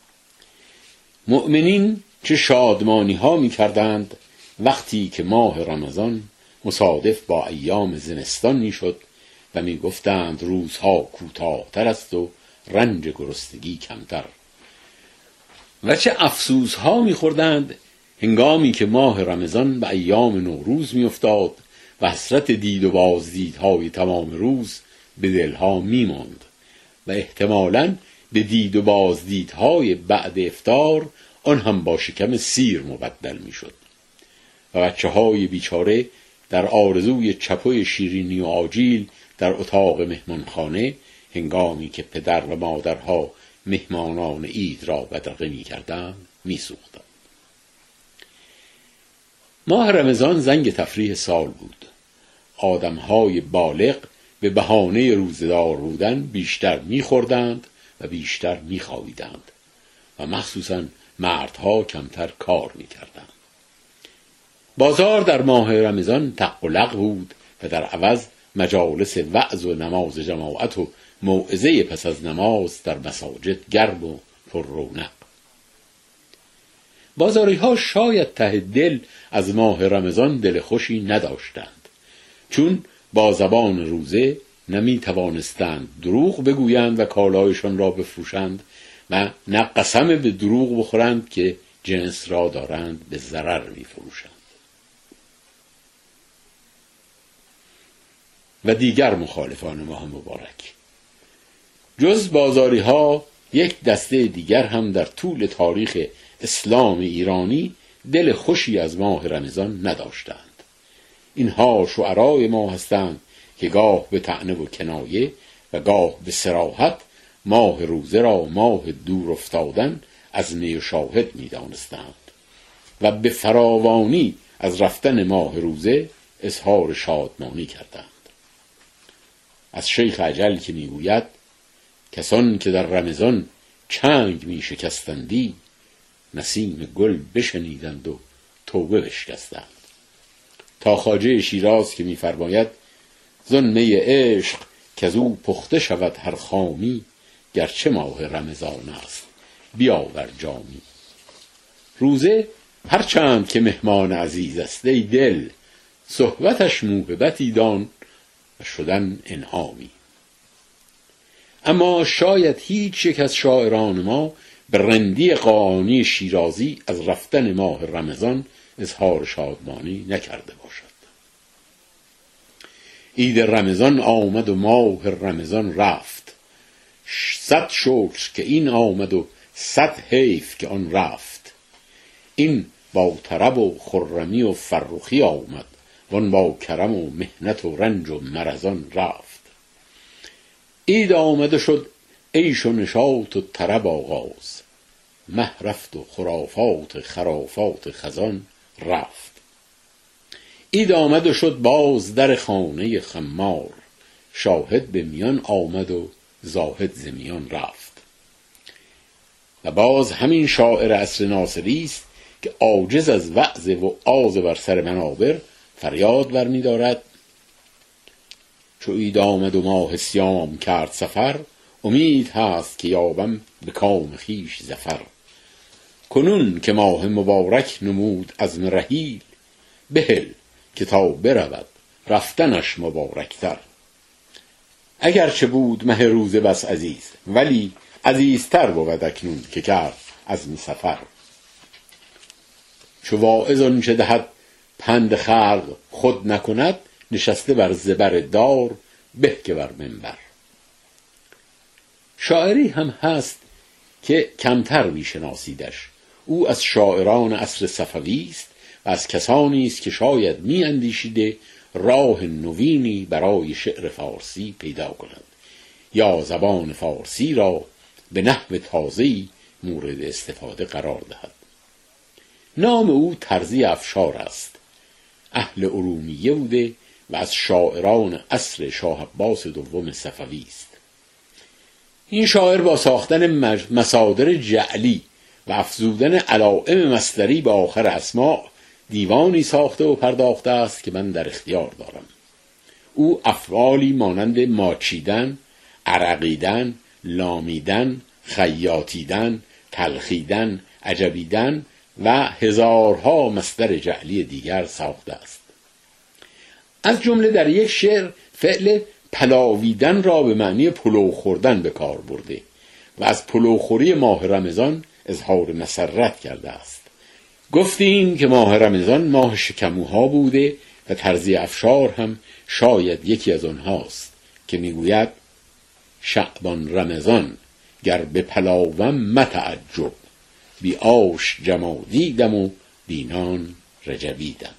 مؤمنین چه شادمانی ها می کردند وقتی که ماه رمضان مصادف با ایام زمستان می شد و می گفتند روزها کوتاه‌تر است و رنج گرسنگی کمتر، و چه افسوس ها می خوردند هنگامی که ماه رمضان به ایام نوروز می افتاد و حسرت دید و بازدیدهای تمام روز به دلها می ماند و احتمالاً به دید و بازدیدهای بعد افطار آن هم با شکم سیر مبدل می شد و بچه های بیچاره در آرزوی چپوی شیرینی و آجیل در اتاق مهمانخانه هنگامی که پدر و مادرها مهمانان عید را بدرقه می کردند می سوختند. ماه رمضان زنگ تفریح سال بود. آدمهای بالغ به بهانه روزدار بودن بیشتر می خوردند و بیشتر می خوابیدند و مخصوصاً مردها کمتر کار می کردند. بازار در ماه رمضان تق و لق بود و در عوض مجالس وعظ و نماز جماعت و موعظه پس از نماز در مساجد گرم و پر رونق. بازاری ها شاید ته دل از ماه رمضان دل خوشی نداشتند، چون با زبان روزه نمی توانستند دروغ بگویند و کالایشان را بفروشند و نه قسم به دروغ بخورند که جنس را دارند به ضرر می فروشند. و دیگر مخالفان ماه مبارک. جز بازاری ها یک دسته دیگر هم در طول تاریخ اسلام ایرانی دل خوشی از ماه رمضان نداشتند. اینها شعرای ما هستند که گاه به طعنه و کنایه و گاه به صراحت ماه روزه را ماه دور افتادن از می و شاهد می دانستند و به فراوانی از رفتن ماه روزه اظهار شادمانی کردند. از شیخ عجل که می گوید کسان که در رمضان چنگ می شکستندی نسیم گل بشنیدند و توبه بشکستند، تا خواجه شیراز که می فرماید زن می عشق که از او پخته شود هر خامی، گرچه ماه رمضان است بیاور جامی. روزه هرچند که مهمان عزیز است ای دل، صحبتش موهبتی دان و شدن انعامی. اما شاید هیچ یک از شاعران ما به رندی قاآنی شیرازی از رفتن ماه رمضان اظهار شادمانی نکرده باشد. عید رمضان آمد و ماه رمضان رفت، 100 شکر که این آمد و 100 حیف که آن رفت. این با طرب و خرمی و فرخی آمد، وان با کرم و محنت و رنج و مرزان رفت. عید آمده شد عیش و نشاط و طرب آغاز، مه رفت و خرافات خرافات خزان رفت. عید آمد و شد باز در خانه خمار، شاهد به میان آمد و زاهد ز میان رفت. و باز همین شاعر عصر ناصری است که عاجز از وعظ و آز بر سر منابر فریاد برمی دارد چو عید آمد و ماه صیام کرد سفر، امید هست که یابم به کام خویش ظفر. کنون که ماه مبارک نمود عزم رحیل، بهل که تا برود رفتنش مبارکتر. اگرچه بود مه روزه بس عزیز، ولی عزیزتر بود اکنون که کرد عزم سفر. چو واعظ آنچه دهد پند خلق خود نکند، نشسته بر زبر دار به که بر منبر. شاعری هم هست که کمتر میشناسیدش. او از شاعران عصر صفوی است و از کسانی است که شاید می اندیشیده راه نوینی برای شعر فارسی پیدا کنند یا زبان فارسی را به نحو تازه‌ای مورد استفاده قرار دهد. نام او ترزی افشار است. اهل ارومیه بوده و از شاعران عصر شاه عباس دوم صفوی است. این شاعر با ساختن مصادر جعلی و افزودن علائم مصدری به آخر اسماء دیوانی ساخته و پرداخته است که من در اختیار دارم. او افعالی مانند ماچیدن، عرقیدن، لامیدن، خیاطیدن، تلخیدن، عجبیدن و هزارها مصدر جعلی دیگر ساخته است. از جمله در یک شعر فعل پلاویدن را به معنی پلو خوردن به کار برده و از پلوخوری ماه رمضان اظهار مسرت کرده است. گفتیم که ماه رمضان ماه شکموها بوده و ترزی افشار هم شاید یکی از آنهاست که میگوید شعبان رمضان گر به پلاوم متعجب، بی آش جمادیدم و بینان رجبیدم.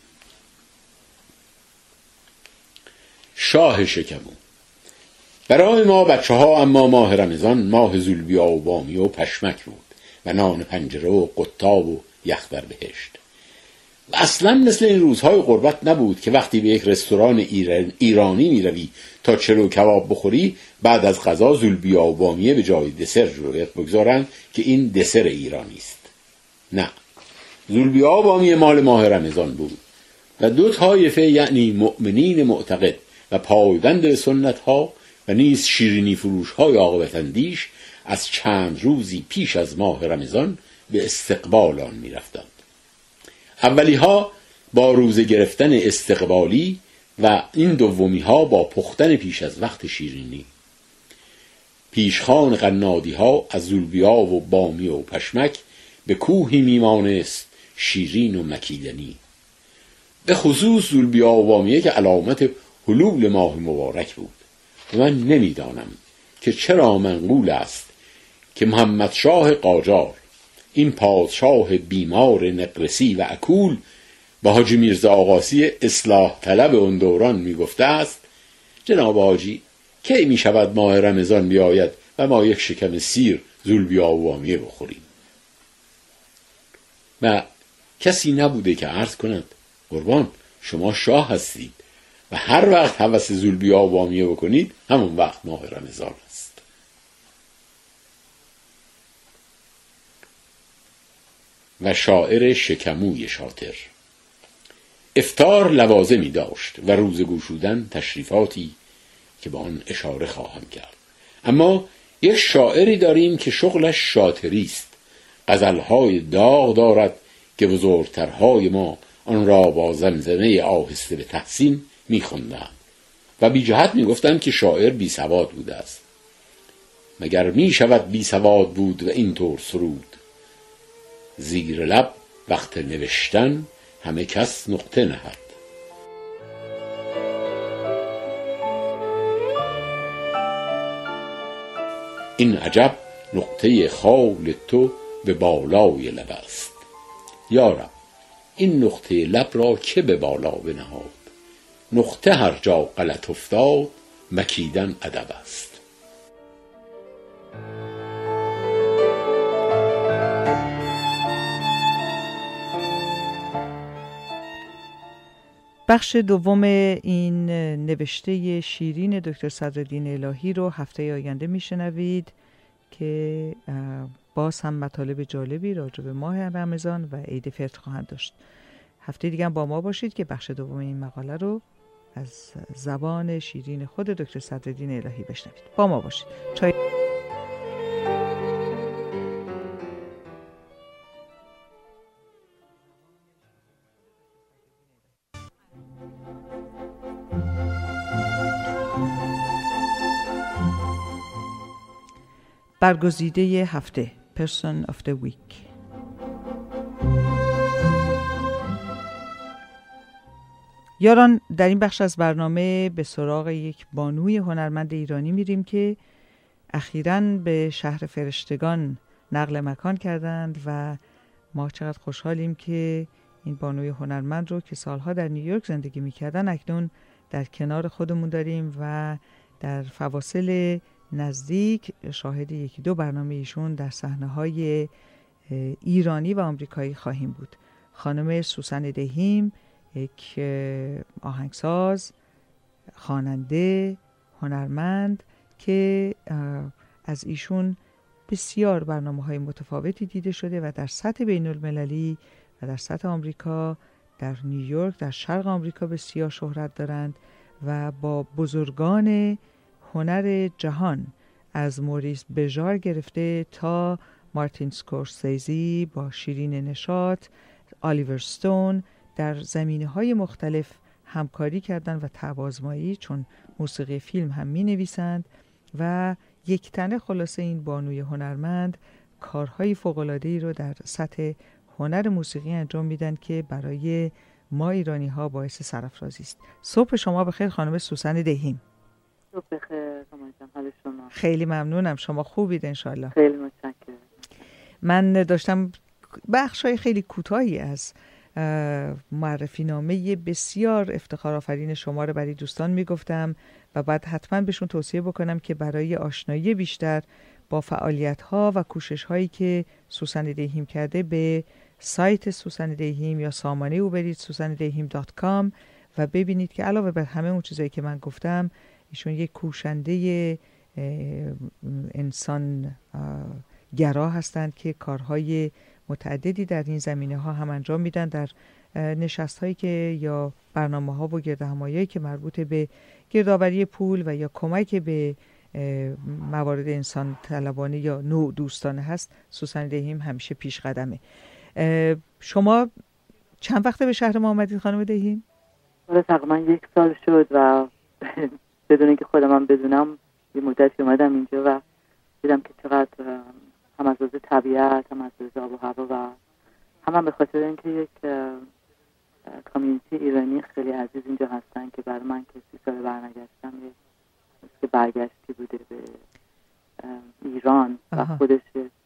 شاه شکمو برای ما بچه ها اما ماه رمضان ماه زولبیا و بامیه و پشمک بود و نان پنجره و قطاب و یخ در بهشت. و اصلا مثل این روزهای غربت نبود که وقتی به یک رستوران ایرانی می تا چلو کباب بخوری بعد از غذا زولبیا و بامیه به جای دسر رویت بگذارن که این دسر ایرانی است. نه، زولبیا و بامیه مال ماه رمضان بود و دو طایفه یعنی مؤمنین معتقد و پایبند به سنت ها و نیز شیرینی فروش های عاقبت اندیش از چند روزی پیش از ماه رمضان به استقبال آن می رفتند. اولی ها با روزه گرفتن استقبالی و این دومی ها با پختن پیش از وقت شیرینی. پیشخان قنادی ها از زولبیا و بامی و پشمک به کوهی میمانست شیرین و مکیدنی. به خصوص زولبیا و بامیه که علامت حلول ماه مبارک بود. و من نمیدانم که چرا منقول است که محمد شاه قاجار این پادشاه بیمار نقرسی و اکول با حاجی میرزا آقاسی اصلاح طلب اون دوران میگفته است جناب حاجی کی می شود ماه رمضان بیاید و ما یک شکم سیر زولبیا و بامیه بخوریم؟ و کسی نبوده که عرض کند قربان شما شاه هستید و هر وقت هوس زولبیا و بامیه بکنید همون وقت ماه رمضان است. و شاعر شکموی شاطر افطار لوازمی داشت و روزه گشودن تشریفاتی که به آن اشاره خواهم کرد. اما یک شاعری داریم که شغلش شاطری است. غزلهای داغ دارد که بزرگترهای ما آن را با زمزمه آهسته به تحسین می‌خواندند و بی جهت می‌گفتند که شاعر بی سواد بوده است. مگر می‌شود بی سواد بود و اینطور سرود؟ زیر لب وقت نوشتن همه کس نقطه نهد. این عجب نقطه خال تو به بالای لب است. یارب این نقطه لب را که به بالا بنهاد؟ نقطه هر جا غلط افتاد مکیدن ادب است. بخش دوم این نوشته شیرین دکتر صدرالدین الهی رو هفته آینده میشنوید که باز هم مطالب جالبی راجع به ماه رمضان و عید فطر خواهند داشت. هفته دیگه هم با ما باشید که بخش دوم این مقاله رو از زبان شیرین خود دکتر صدرالدین الهی بشنوید. با ما باشید. برگزیده هفته Person of the Week. یاران، در این بخش از برنامه به سراغ یک بانوی هنرمند ایرانی میریم که اخیراً به شهر فرشتگان نقل مکان کردند و ما چقدر خوشحالیم که این بانوی هنرمند رو که سالها در نیویورک زندگی میکردن اکنون در کنار خودمون داریم و در فواصل نزدیک شاهد یکی دو برنامه ایشون در صحنه‌های ایرانی و آمریکایی خواهیم بود. خانم سوسن دهیم، یک آهنگساز، خواننده، هنرمند که از ایشون بسیار برنامه‌های متفاوتی دیده شده و در سطح بین‌المللی و در سطح آمریکا، در نیویورک، در شرق آمریکا بسیار شهرت دارند و با بزرگان هنر جهان از موریس بژار گرفته تا مارتین سکورسیزی، با شیرین نشاط، آلیور ستون در زمینه‌های مختلف همکاری کردن و توازمایی، چون موسیقی فیلم هم می‌نویسند و یک تنه خلاصه این بانوی هنرمند کارهای فوق‌العاده‌ای رو در سطح هنر موسیقی انجام میدن که برای ما ایرانی‌ها باعث سرافرازی است. صبح شما بخیر خانم سوسن دهیم. صبح بخیر خانم، حال شما؟ خیلی ممنونم، شما خوبید انشالله؟ خیلی متشکرم. من داشتم بخشای خیلی کوتاهی از معرفی نامه بسیار افتخارآفرین شما رو برای دوستان میگفتم و بعد حتما بهشون توصیه بکنم که برای آشنایی بیشتر با فعالیت‌ها و کوشش‌هایی که سوسن دهیم کرده به سایت سوسن دهیم یا سامانه او برید susannedehim.com و ببینید که علاوه بر همه اون چیزایی که من گفتم ایشون یک کوشنده انسان گرا هستند که کارهای متعددی در این زمینه‌ها هم انجام میدن، در نشست‌هایی که یا برنامه‌ها و گردهمایی‌هایی که مربوط به گردآوری پول و یا کمک به موارد انسان طلبانه یا نوع دوستانه هست، سوسن دهیم همیشه پیش قدمه. شما چند وقته به شهر ما آمدید خانم دهیم؟ تقریبا 1 سال شد و بدون اینکه خودم هم بدونم یه مدتی اومدم اینجا و دیدم که چقدر هم از لحاظ طبیعت، هم از لحاظ آب و هوا و هم به خاطر اینکه یک کامیونیتی ایرانی خیلی عزیز اینجا هستن که برای من که 30 سال برنگشتم که برگشتی بوده به ایران و خودش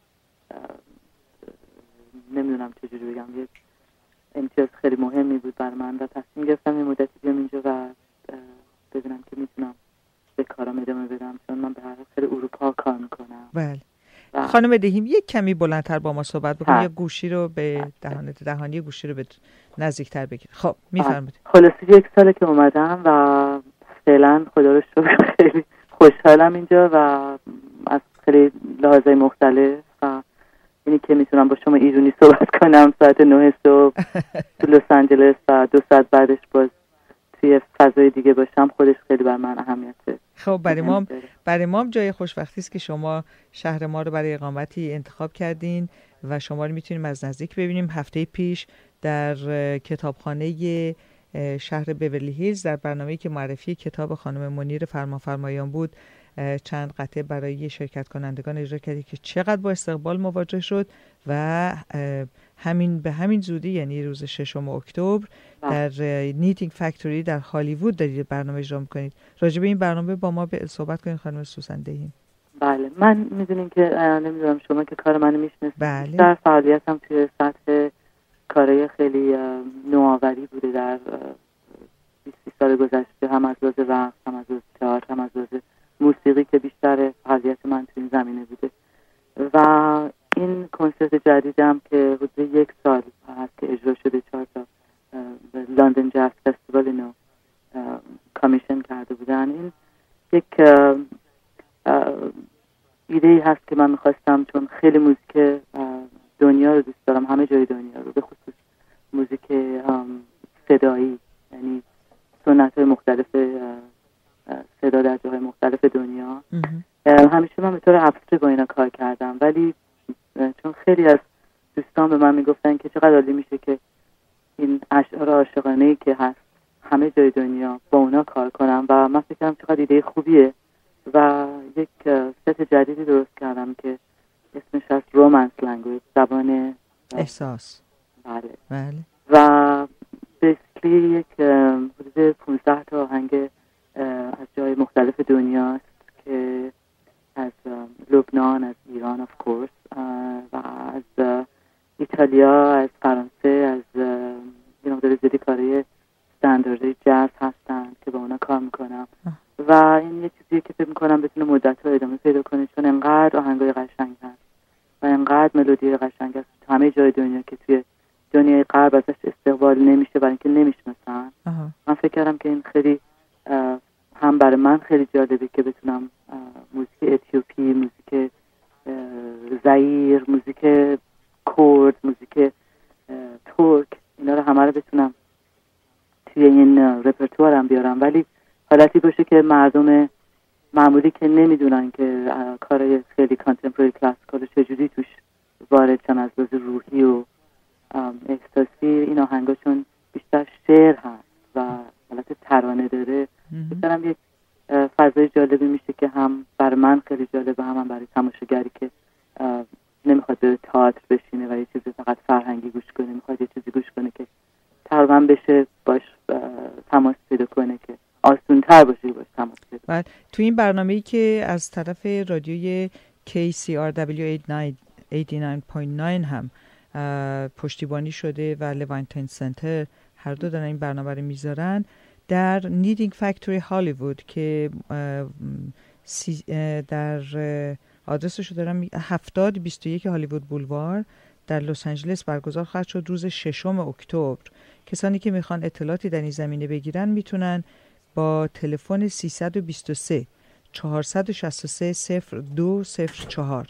نمیدونم چجوری بگم، یک امتیاز خیلی مهمی بود برای من و تصمیم گرفتم یه مدتی بیام اینجا و ببینم که میتونم به کارم ادامه بدم، چون من به هر حال خیلی اروپا کار میکنم. بله. خانم دهیم یک کمی بلندتر با ما صحبت بکنید یا گوشی رو به دهانی گوشی رو به نزدیکتر بگیرید. خب میفرمایید. خلاصه 1 ساله که اومدم و فعلا خدا رو شکر خیلی خوشحالم اینجا و از خیلی لحاظای مختلف و اینی که میتونم با شما ایرانی صحبت کنم ساعت 9 صبح تو لس آنجلس و 2 ساعت بعدش باز توی فضای دیگه باشم، خودش خیلی بر من اهمیته. خب برای ما جای خوشبختی است که شما شهر ما رو برای اقامتی انتخاب کردین و شما رو میتونیم از نزدیک ببینیم. هفته پیش در کتابخانه شهر بیورلی هیلز در برنامه‌ای که معرفی کتاب خانم منیر فرمانفرمایان بود چند قطعه برای شرکت کنندگان اجرا کردی که چقدر با استقبال مواجه شد و به همین زودی یعنی روز 6 اکتبر در نیتینگ فکتوری در هالیوود دارید برنامه اجرا می‌کنید. راجع به این برنامه با ما صحبت کنید خانم سوسن دهیم. بله، من میدونین که نمیدونم شما که کار منو میشناسید. بله. در فعالیتم توی سطح کارهای خیلی نوآوری بوده در 20 سال گذشته، هم از لحاظ رقص، هم از لحاظ تئاتر، هم از لحاظ موسیقی که بیشتر فعالیت من تو این زمینه بوده و این کنسرت جدیدم که حدود 1 سال هست که اجرا شده 4 تا لندن جاز فستیوال اینو کامیشن کرده بودن. این یک ایده‌ای هست که من میخواستم، چون خیلی موزیک دنیا رو دوست دارم، همه جای دنیا رو، به خصوص موزیک صدایی، یعنی سنت‌های مختلف صدا در جاهای مختلف دنیا. همیشه من به طور ابستر با اینا کار کردم، ولی چون خیلی از دوستان به من میگفتن که چقدر عالی میشه که این اشعار عاشقانه‌ای که هست همه جای دنیا با اونا کار کنم و من فکر کردم چقدر ایده خوبیه و یک ست جدیدی درست کردم که اسمش هست رومانس لنگویج، زبان احساس. بله. و بیسیکلی یک حدود 15 تا آهنگ از جای مختلف دنیاست که از لبنان، از ایران آف کورس و از ایتالیا، از فرانسه، از برای استانداردهای جاز هستن که با اونا کار میکنم و این یه چیزیه که فکر میکنم بتونه مدت‌ها ادامه پیدا کنه، چون انقدر آهنگای قشنگ هست و انقدر ملودی قشنگ هست همه جای دنیا که توی دنیای غرب ازش استقبال نمیشه برای اینکه نمیشناسن. من فکر کردم که این خیلی هم برای من خیلی جالبه که بتونم موزیک اتیوپی، موزیک زایر، موزیک کرد، موزیک ترک، اینا رو همه رو بتونم توی این رپرتوارم بیارم، ولی حالتی باشه که مردم معمولی که نمیدونن که کارهای خیلی کانتمپوری کلاسیکال چجوری توش وارد شن از لحاظ روحی و احساسی. این آهنگا چون بیشتر شعر هست و حالت ترانه داره، بکنم یک فضای جالبی میشه که هم بر من خیلی جالبه، هم برای تماشاگری که نمیخواد به تئاتر بشینه و یه چیزی فقط فرهنگی گوش کنه، میخواد یه چیزی گوش کنه که تقریبا بشه باش تماس پیدا کنه، که آسان‌تر باشه باش تماس پیدا. بعد تو این برنامه‌ای که از طرف رادیوی KCRW 89.9 هم پشتیبانی شده و لوینتون سنتر هر دو دارن این برنامه رو میذارن، در نیدینگ فکتوری هالیوود که در آدرسشو دارم 7021 هالیوود بولوار در لس آنجلس برگزار خواهد شد روز 6 اکتبر. کسانی که میخوان اطلاعاتی در این زمینه بگیرن میتونن با تلفن 323 463 0204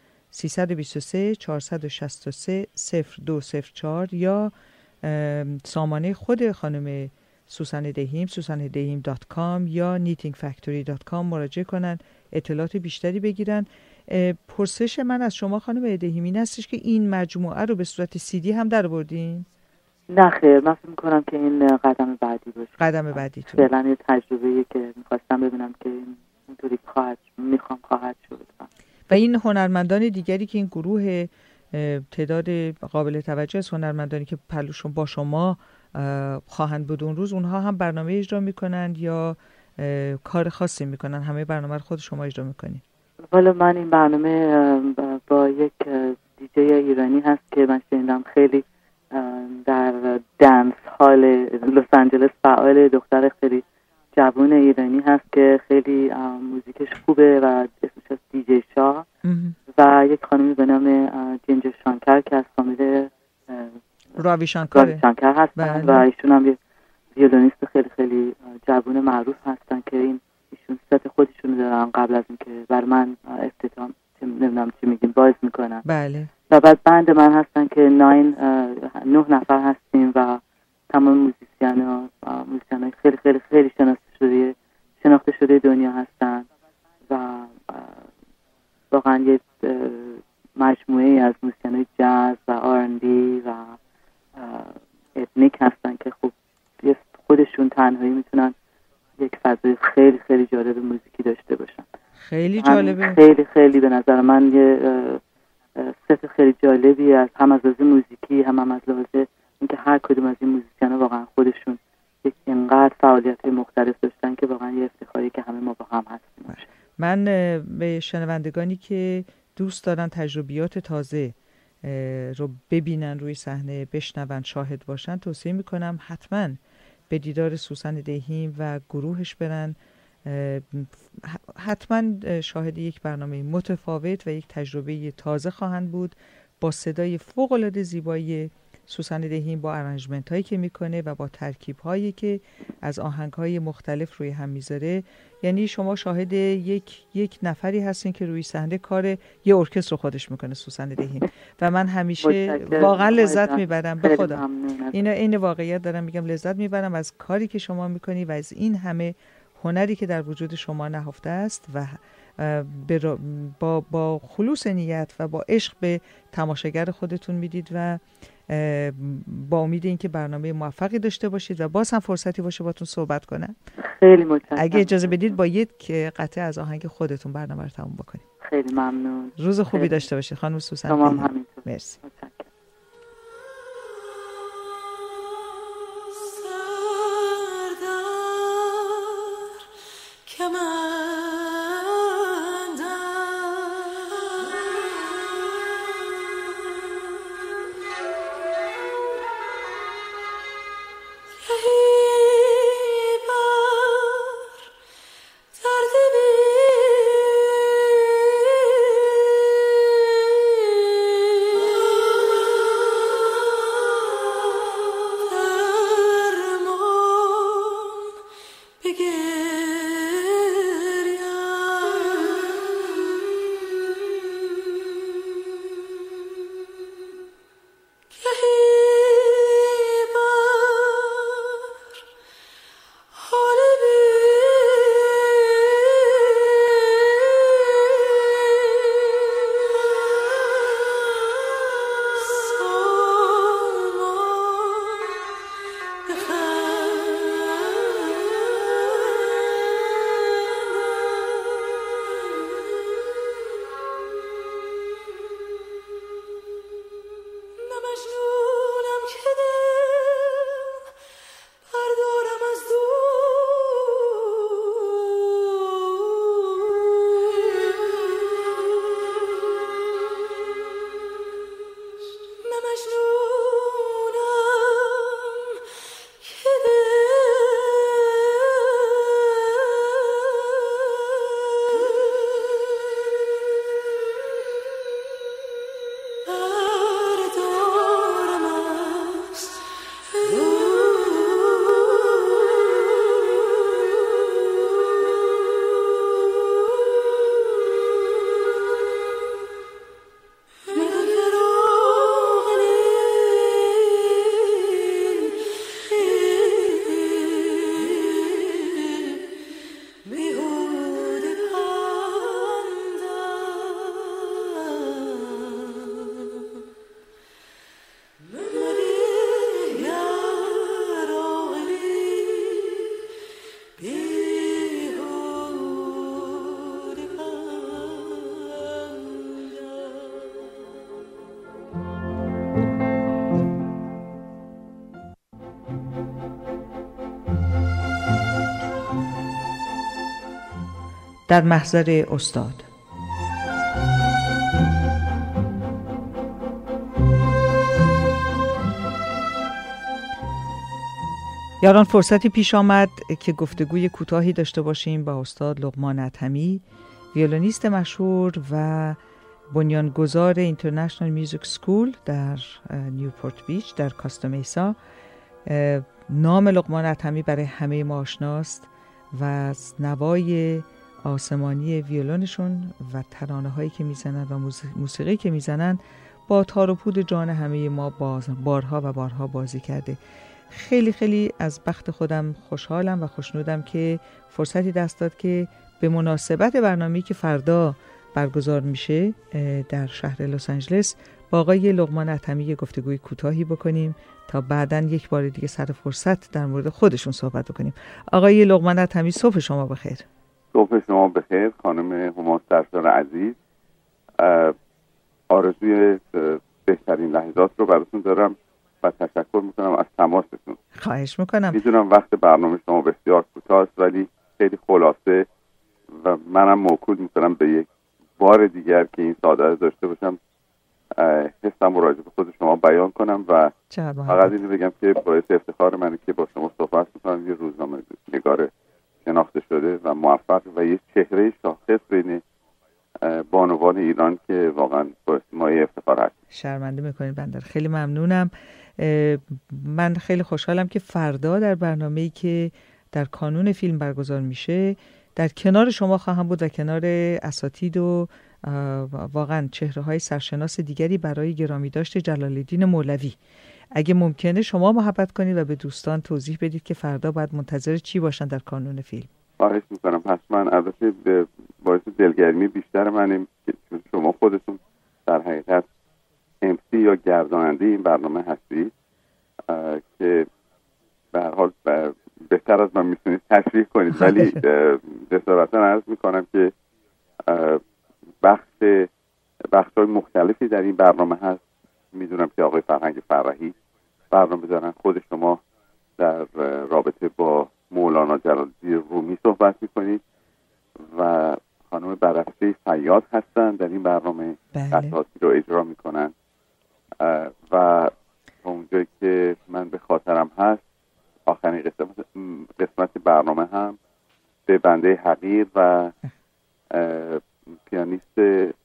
323 463 0204 یا سامانه خود خانم سوسن دهیم susanedehim.com یا knittingfactory.com مراجعه کنن، اطلاعات بیشتری بگیرن. پرسش من از شما خانم دهیم این هستش که این مجموعه رو به صورت CD هم در بردین؟ نه خیر، من فکر می‌کنم که این قدم بعدی باشه. قدم بعدی تو فعلا یه تجربه‌ایه که می‌خواستم ببینم که اینطوری خواهد شد. و این هنرمندان دیگری که این گروه تعداد قابل توجه از هنرمندانی که پلوشون با شما خواهند بود اون روز، اونها هم برنامه اجرا میکنند یا کار خاصی میکنن؟ همه برنامه رو خود شما اجرا میکنید؟ والا من این برنامه با یک دیجی ایرانی هست که من شنیدم خیلی در دنس هال لس آنجلس فعال، دختر خیلی جوان ایرانی هست که خیلی موزیکش خوبه و اسمش از دیجی شاه و یک خانمی به نام جینجر شانکر که از فامیل راوی شانکر هستن و ایشون هم یک ویولونیست خیلی خیلی جوان معروف هستن که ایشون ست خودشون دارن قبل از اینکه بر من افتتاح نمیدونم چی میگیم باز میکنن. بله. و بعد بند من هستن که 9 نفر هستیم و تمام موزیسین خیلی خیلی خیلی شناخته شده دنیا هستن و واقعا یه مجموعه از موسیقی جاز و آرندی و اتنیک هستن که خب خودشون تنهایی میتونن یک فضای خیلی خیلی جالب موزیکی داشته باشن. خیلی جالبه. خیلی خیلی به نظر من یه ست خیلی جالبی از هم از لحاظ موزیکی هم از لحاظ اینکه هر کدوم از این موزیسیان‌ها واقعا خودشون یک اینقدر فعالیت‌های مختلف داشتن که واقعا یه افتخاری که همه ما با هم هستیم. من به شنوندگانی که دوست دارن تجربیات تازه رو ببینن، روی صحنه بشنون، شاهد باشن، توصیه میکنم حتما به دیدار سوسن دهیم و گروهش برن. حتما شاهد یک برنامه متفاوت و یک تجربه تازه خواهند بود با صدای فوق‌العاده زیبایی سوسن دهیم، با ارنجمنت هایی که میکنه و با ترکیب هایی که از آهنگ های مختلف روی هم میذاره. یعنی شما شاهد یک نفری هستین که روی صحنه کار یه ارکستر رو خودش میکنه سوسن دهیم و من همیشه واقعا لذت میبرم. به خدا این واقعیت دارم میگم، لذت میبرم از کاری که شما میکنی و از این همه هنری که در وجود شما نهفته است و با خلوص نیت و با عشق به تماشاگر خودتون میدید و با امید اینکه برنامه موفقی داشته باشید و باز هم فرصتی باشه باتون صحبت کنم. خیلی متشکرم. اگه اجازه بدید با یک قطعه از آهنگ خودتون برنامه رو تموم بکنیم. خیلی ممنون. روز خوبی داشته باشید خانم سوسن. شما هم همینطور. مرسی. در محضر استاد. یاران فرصتی پیش آمد که گفتگوی کوتاهی داشته باشیم با استاد لقمان ادهمی، ویولونیست مشهور و بنیانگذار اینترنشنال میوزیک سکول در نیوپورت بیچ در کاستا میسا. نام لقمان ادهمی برای همه ما آشناست و نوای آسمانی ویولونشون و ترانه هایی که میزنن و موسیقی که میزنن با تار و پود جان همه ما بارها و بارها بازی کرده. خیلی خیلی از بخت خودم خوشحالم و خوشنودم که فرصتی دست داد که به مناسبت برنامه‌ای که فردا برگزار میشه در شهر لس آنجلس با آقای لقمان ادهمی گفتگوی کوتاهی بکنیم تا بعداً یک بار دیگه سر فرصت در مورد خودشون صحبت بکنیم. آقای لقمان ادهمی، صبح شما بخیر. صبح شما بخیر خانم هما سرشار عزیز. آرزوی بهترین لحظات رو براتون دارم و تشکر میکنم از تماستون. خواهش میکنم. میدونم وقت برنامه شما بسیار کوتاه است ولی خیلی خلاصه و منم موکول میکنم به یک بار دیگر که این سعادت داشته باشم حسم راجع به خود شما بیان کنم و فقط اینو بگم که باعث افتخار منه که با شما صحبت میکنم. یه روزنامه نگار شناخته شده و موفق و یه چهره شاخص بین بانوان ایران که واقعا باعث مایه افتخار هست. شرمنده میکنید بنده. خیلی ممنونم. من خیلی خوشحالم که فردا در برنامه‌ای که در کانون فیلم برگزار میشه در کنار شما خواهم بود و کنار اساتید و واقعا چهره‌های سرشناس دیگری برای گرامی داشت جلال‌الدین مولوی. اگه ممکنه شما محبت کنید و به دوستان توضیح بدید که فردا باید منتظر چی باشن در کانون فیلم. خواهش میکنم. حتما. البته باعث دلگرمی بیشتر منیم که شما خودتون در حقیقت MC یا گرداننده این برنامه هستید که به هر حال بهتر از من میتونید تشریح کنید ولی جسارتا عرض میکنم که بخش‌های مختلفی در این برنامه هست. میدونم که آقای فرهنگ فرحی برنامه دارن. خود شما در رابطه با مولانا جلال‌الدین رومی صحبت میکنید و خانم بررسی صیاد هستن در این برنامه قطعاتی رو اجرا میکنن و اونجایی که من به خاطرم هست آخرین قسمت برنامه هم به بنده حقیر و پیانیست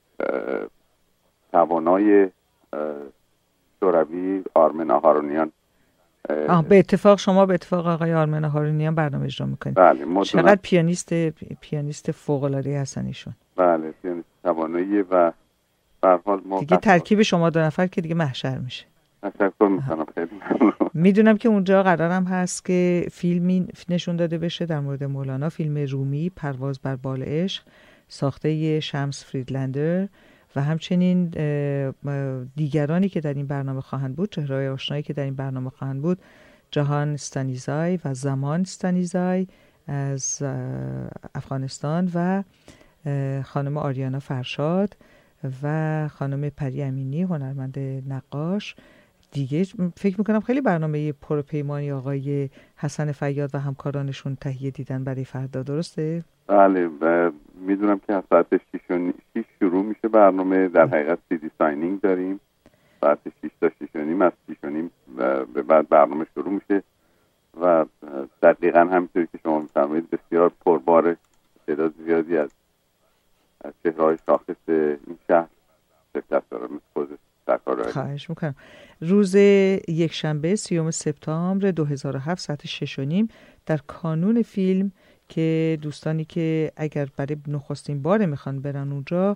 توانای شوروی آرمن هارونیان. به اتفاق شما به اتفاق آقای آرمن هارونیان برنامه اجرا میکنید. بله. چقدر پیانیست فوق‌العاده هستن ایشون. بله، پیانیست توانایی و به هر حال ما دیگه ترکیب شما دو نفر که دیگه محشر میشه. تشکر میکنم، خیلی ممنون. میدونم که اونجا قرارم هست که فیلمی نشون داده بشه در مورد مولانا، فیلم رومی پرواز بر بال عشق ساخته شمس فریدلندر و همچنین دیگرانی که در این برنامه خواهند بود، چهره‌های آشنایی که در این برنامه خواهند بود، جهان استانیزای و زمان استانیزای از افغانستان و خانم آریانا فرشاد و خانم پری امینی هنرمند نقاش. دیگه فکر میکنم خیلی برنامه پرپیمانی آقای حسن فیاض و همکارانشون تهیه دیدن برای فردا، درسته؟ بله، میدونم که از ساعت 6 شروع میشه برنامه. در حقیقت CD ساینینگ داریم ساعت 6 تا 6 و نیم، از 6 و نیم به بعد برنامه شروع میشه و دقیقا همینطوری که شما میفرمایید بسیار پربار، تعداد زیادی از چهره‌های شاخص این شهر شرکت دارن. خواهش میکنم. روز یکشنبه 30 سپتامبر 2007 ساعت 6 و نیم در کانون فیلم که دوستانی که اگر برای نخستین بار میخوان برن اونجا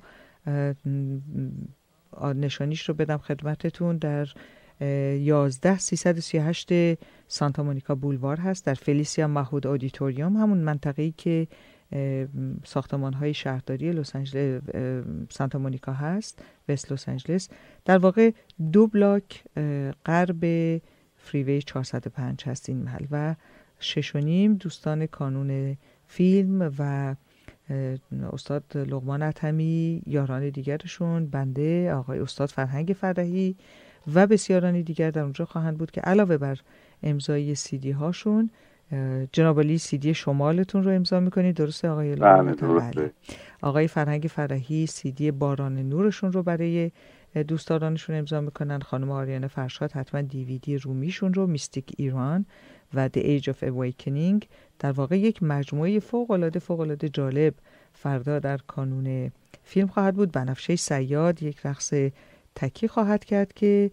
نشانیش رو بدم خدمتتون، در 11338 سانتا مونیکا بولوار هست، در فلیسیا ماهود آدیتوریوم، همون منطقه‌ای که ساختمان‌های شهرداری لس آنجلس سانتا مونیکا هست، وست لس آنجلس، در واقع 2 بلاک غرب فریوی 405 هست این محل. و 6 و نیم دوستان کانون فیلم و استاد لقمان ادهمی، یاران دیگرشون، بنده، آقای استاد فرهنگ فرحی و بسیاران دیگر در اونجا خواهند بود که علاوه بر امضای CD هاشون، جناب علی CD شمالتون رو امضا میکنید، درسته آقای لقمان؟ بله. آقای فرهنگ فرحی CD باران نورشون رو برای دوستدارانشون امضا میکنن. خانم آریانه فرشاد حتما DVD رومیشون رو، میستیک ایران و The Age of Awakening. در واقع یک مجموعه فوق‌العاده جالب فردا در کانون فیلم خواهد بود. بنفشه صیاد یک رقص تکی خواهد کرد که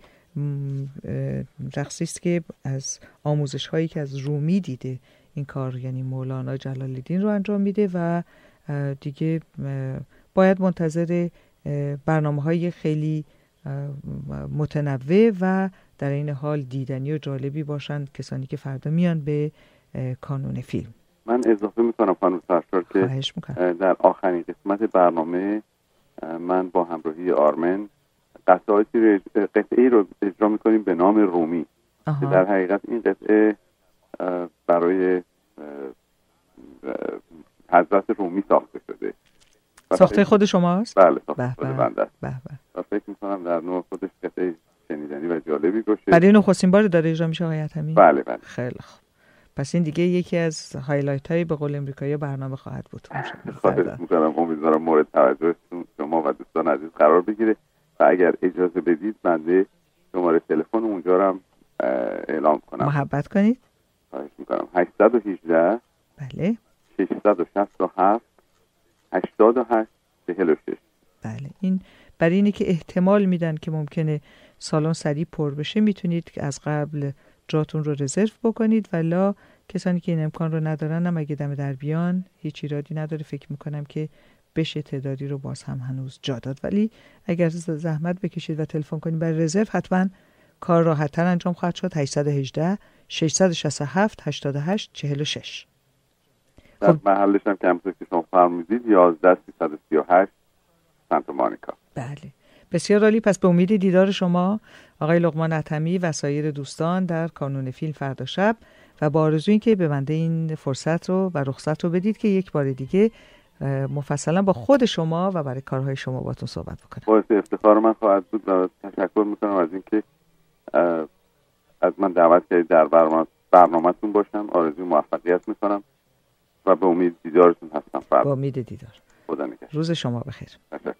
رقصی است که از آموزش هایی که از رومی دیده این کار، یعنی مولانا جلال الدین رو انجام میده و دیگه باید منتظر برنامه های خیلی متنوع و در این حال دیدنی و جالبی باشند کسانی که فردا میان به کانون فیلم. من اضافه میکنم خانم سرشار که در آخرین قسمت برنامه من با همراهی آرمن قطعه‌ای رو اجرا میکنیم به نام رومی که در حقیقت این قطعه برای حضرت رومی ساخته شده. ساخته خود شماست؟ بله، ساخته خود بنده است. و فکر میکنم در نوع خودش قطعه شنیدنی و جالبی باشه. برای نخستین بار داره اجرا میشه آقای ادهمی؟ بله. خیلی خوب. پس این دیگه یکی از هایلایت های به قول امریکایی برنامه خواهد بود. خواهش میکنم، امیدوارم مورد توجه شما و دوستان عزیز قرار بگیره و اگر اجازه بدید بنده شماره تلفن اونجا رو هم اعلام کنم. محبت کنید. خواهش میکنم. 818 بله 667 88 46. بله، این برای اینه که احتمال میدن که ممکنه سالن سریع پر بشه، میتونید از قبل جاتون رو رزرو بکنید، ولی کسانی که این امکان رو ندارن هم اگه دم در بیان هیچ ایرادی نداره. فکر میکنم که بشه تعدادی رو باز هم هنوز جا داد، ولی اگر زحمت بکشید و تلفن کنید برای رزرو حتما کار راحت‌تر انجام خواهد شد. 818 667 88 46. در محلش هم که همونطور که شما فرمودید 11338 سانتا مونیکا. بله، بسیار عالی. پس به امید دیدار شما آقای لقمان ادهمی و سایر دوستان در کانون فیلم فردا شب و با آرزویی که به بنده این فرصت رو و رخصت رو بدید که یک بار دیگه مفصلا با خود شما و برای کارهای شما باتون صحبت بکنم. باعث افتخار من خواهد بود و تشکر میکنم از اینکه از من دعوت کردید در برنامه‌تون باشم. آرزوی موفقیت میکنم و به امید دیدارتون هستم فردا. با امید دیدار. خدا نگهدار. روز شما بخیر. تشکر.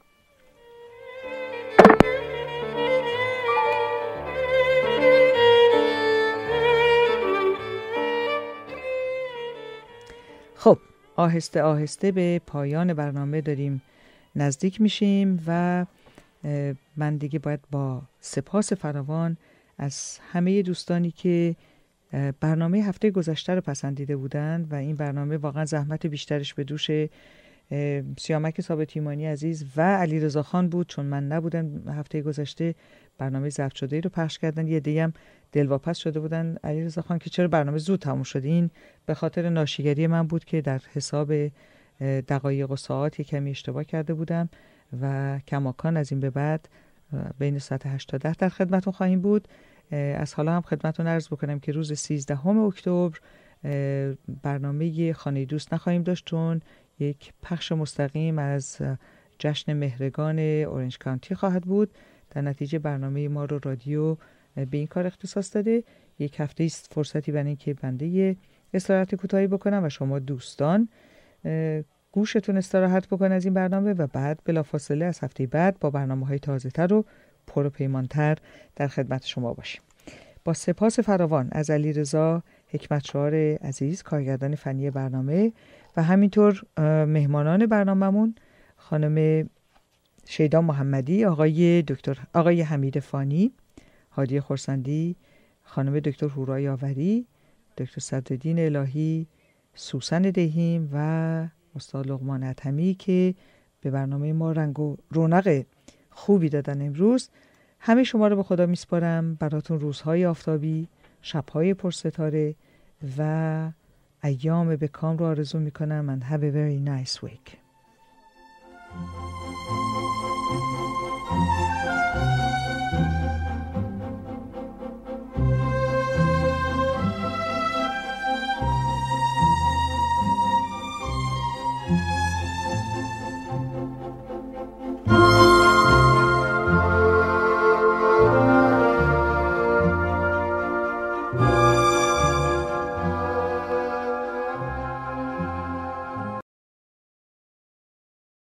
آهسته آهسته به پایان برنامه داریم نزدیک میشیم و من دیگه باید با سپاس فراوان از همه دوستانی که برنامه هفته گذشته رو پسندیده بودند و این برنامه واقعا زحمت بیشترش به دوش سیامک ثابت ایمانی عزیز و علیرضا خان بود، چون من نبودم هفته گذشته برنامه ضبط شده ای رو پخش کردن. یه دیگه هم دلواپس شده بودن علیرضا خان که چرا برنامه زود تموم شد. این به خاطر ناشیگری من بود که در حساب دقایق و ساعت یک کمی اشتباه کرده بودم و کماکان از این به بعد بین ساعت 8 تا 10 در خدمتون خواهیم بود. از حالا هم خدمتون عرض بکنم که روز 13 اکتبر برنامه خانه دوست نخواهیم داشت، چون یک پخش مستقیم از جشن مهرگان اورنج کانتی خواهد بود. در نتیجه برنامه ما رو رادیو به این کار اختصاص داده. یک هفته است فرصتی برای اینکه بنده استراحت کوتاهی بکنم و شما دوستان گوشتون استراحت بکنه از این برنامه و بعد بلافاصله از هفته بعد با برنامه‌های تازه‌تر و پر و پیمانتر در خدمت شما باشیم. با سپاس فراوان از علیرضا حکمتشعار عزیز کارگردان فنی برنامه و همینطور مهمانان برنامه‌مون خانم شیدا محمدی، آقای حمید فانی، هادی خرسندی، خانم دکتر هورای آوری، دکتر صدرالدین الهی، سوسن دهیم و استاد لقمان ادهمی که به برنامه ما رنگ و رونق خوبی دادن امروز. همه شما رو به خدا میسپارم. براتون روزهای آفتابی، شبهای پرستاره و ایام به کام رو آرزو میکنم and have a very nice week.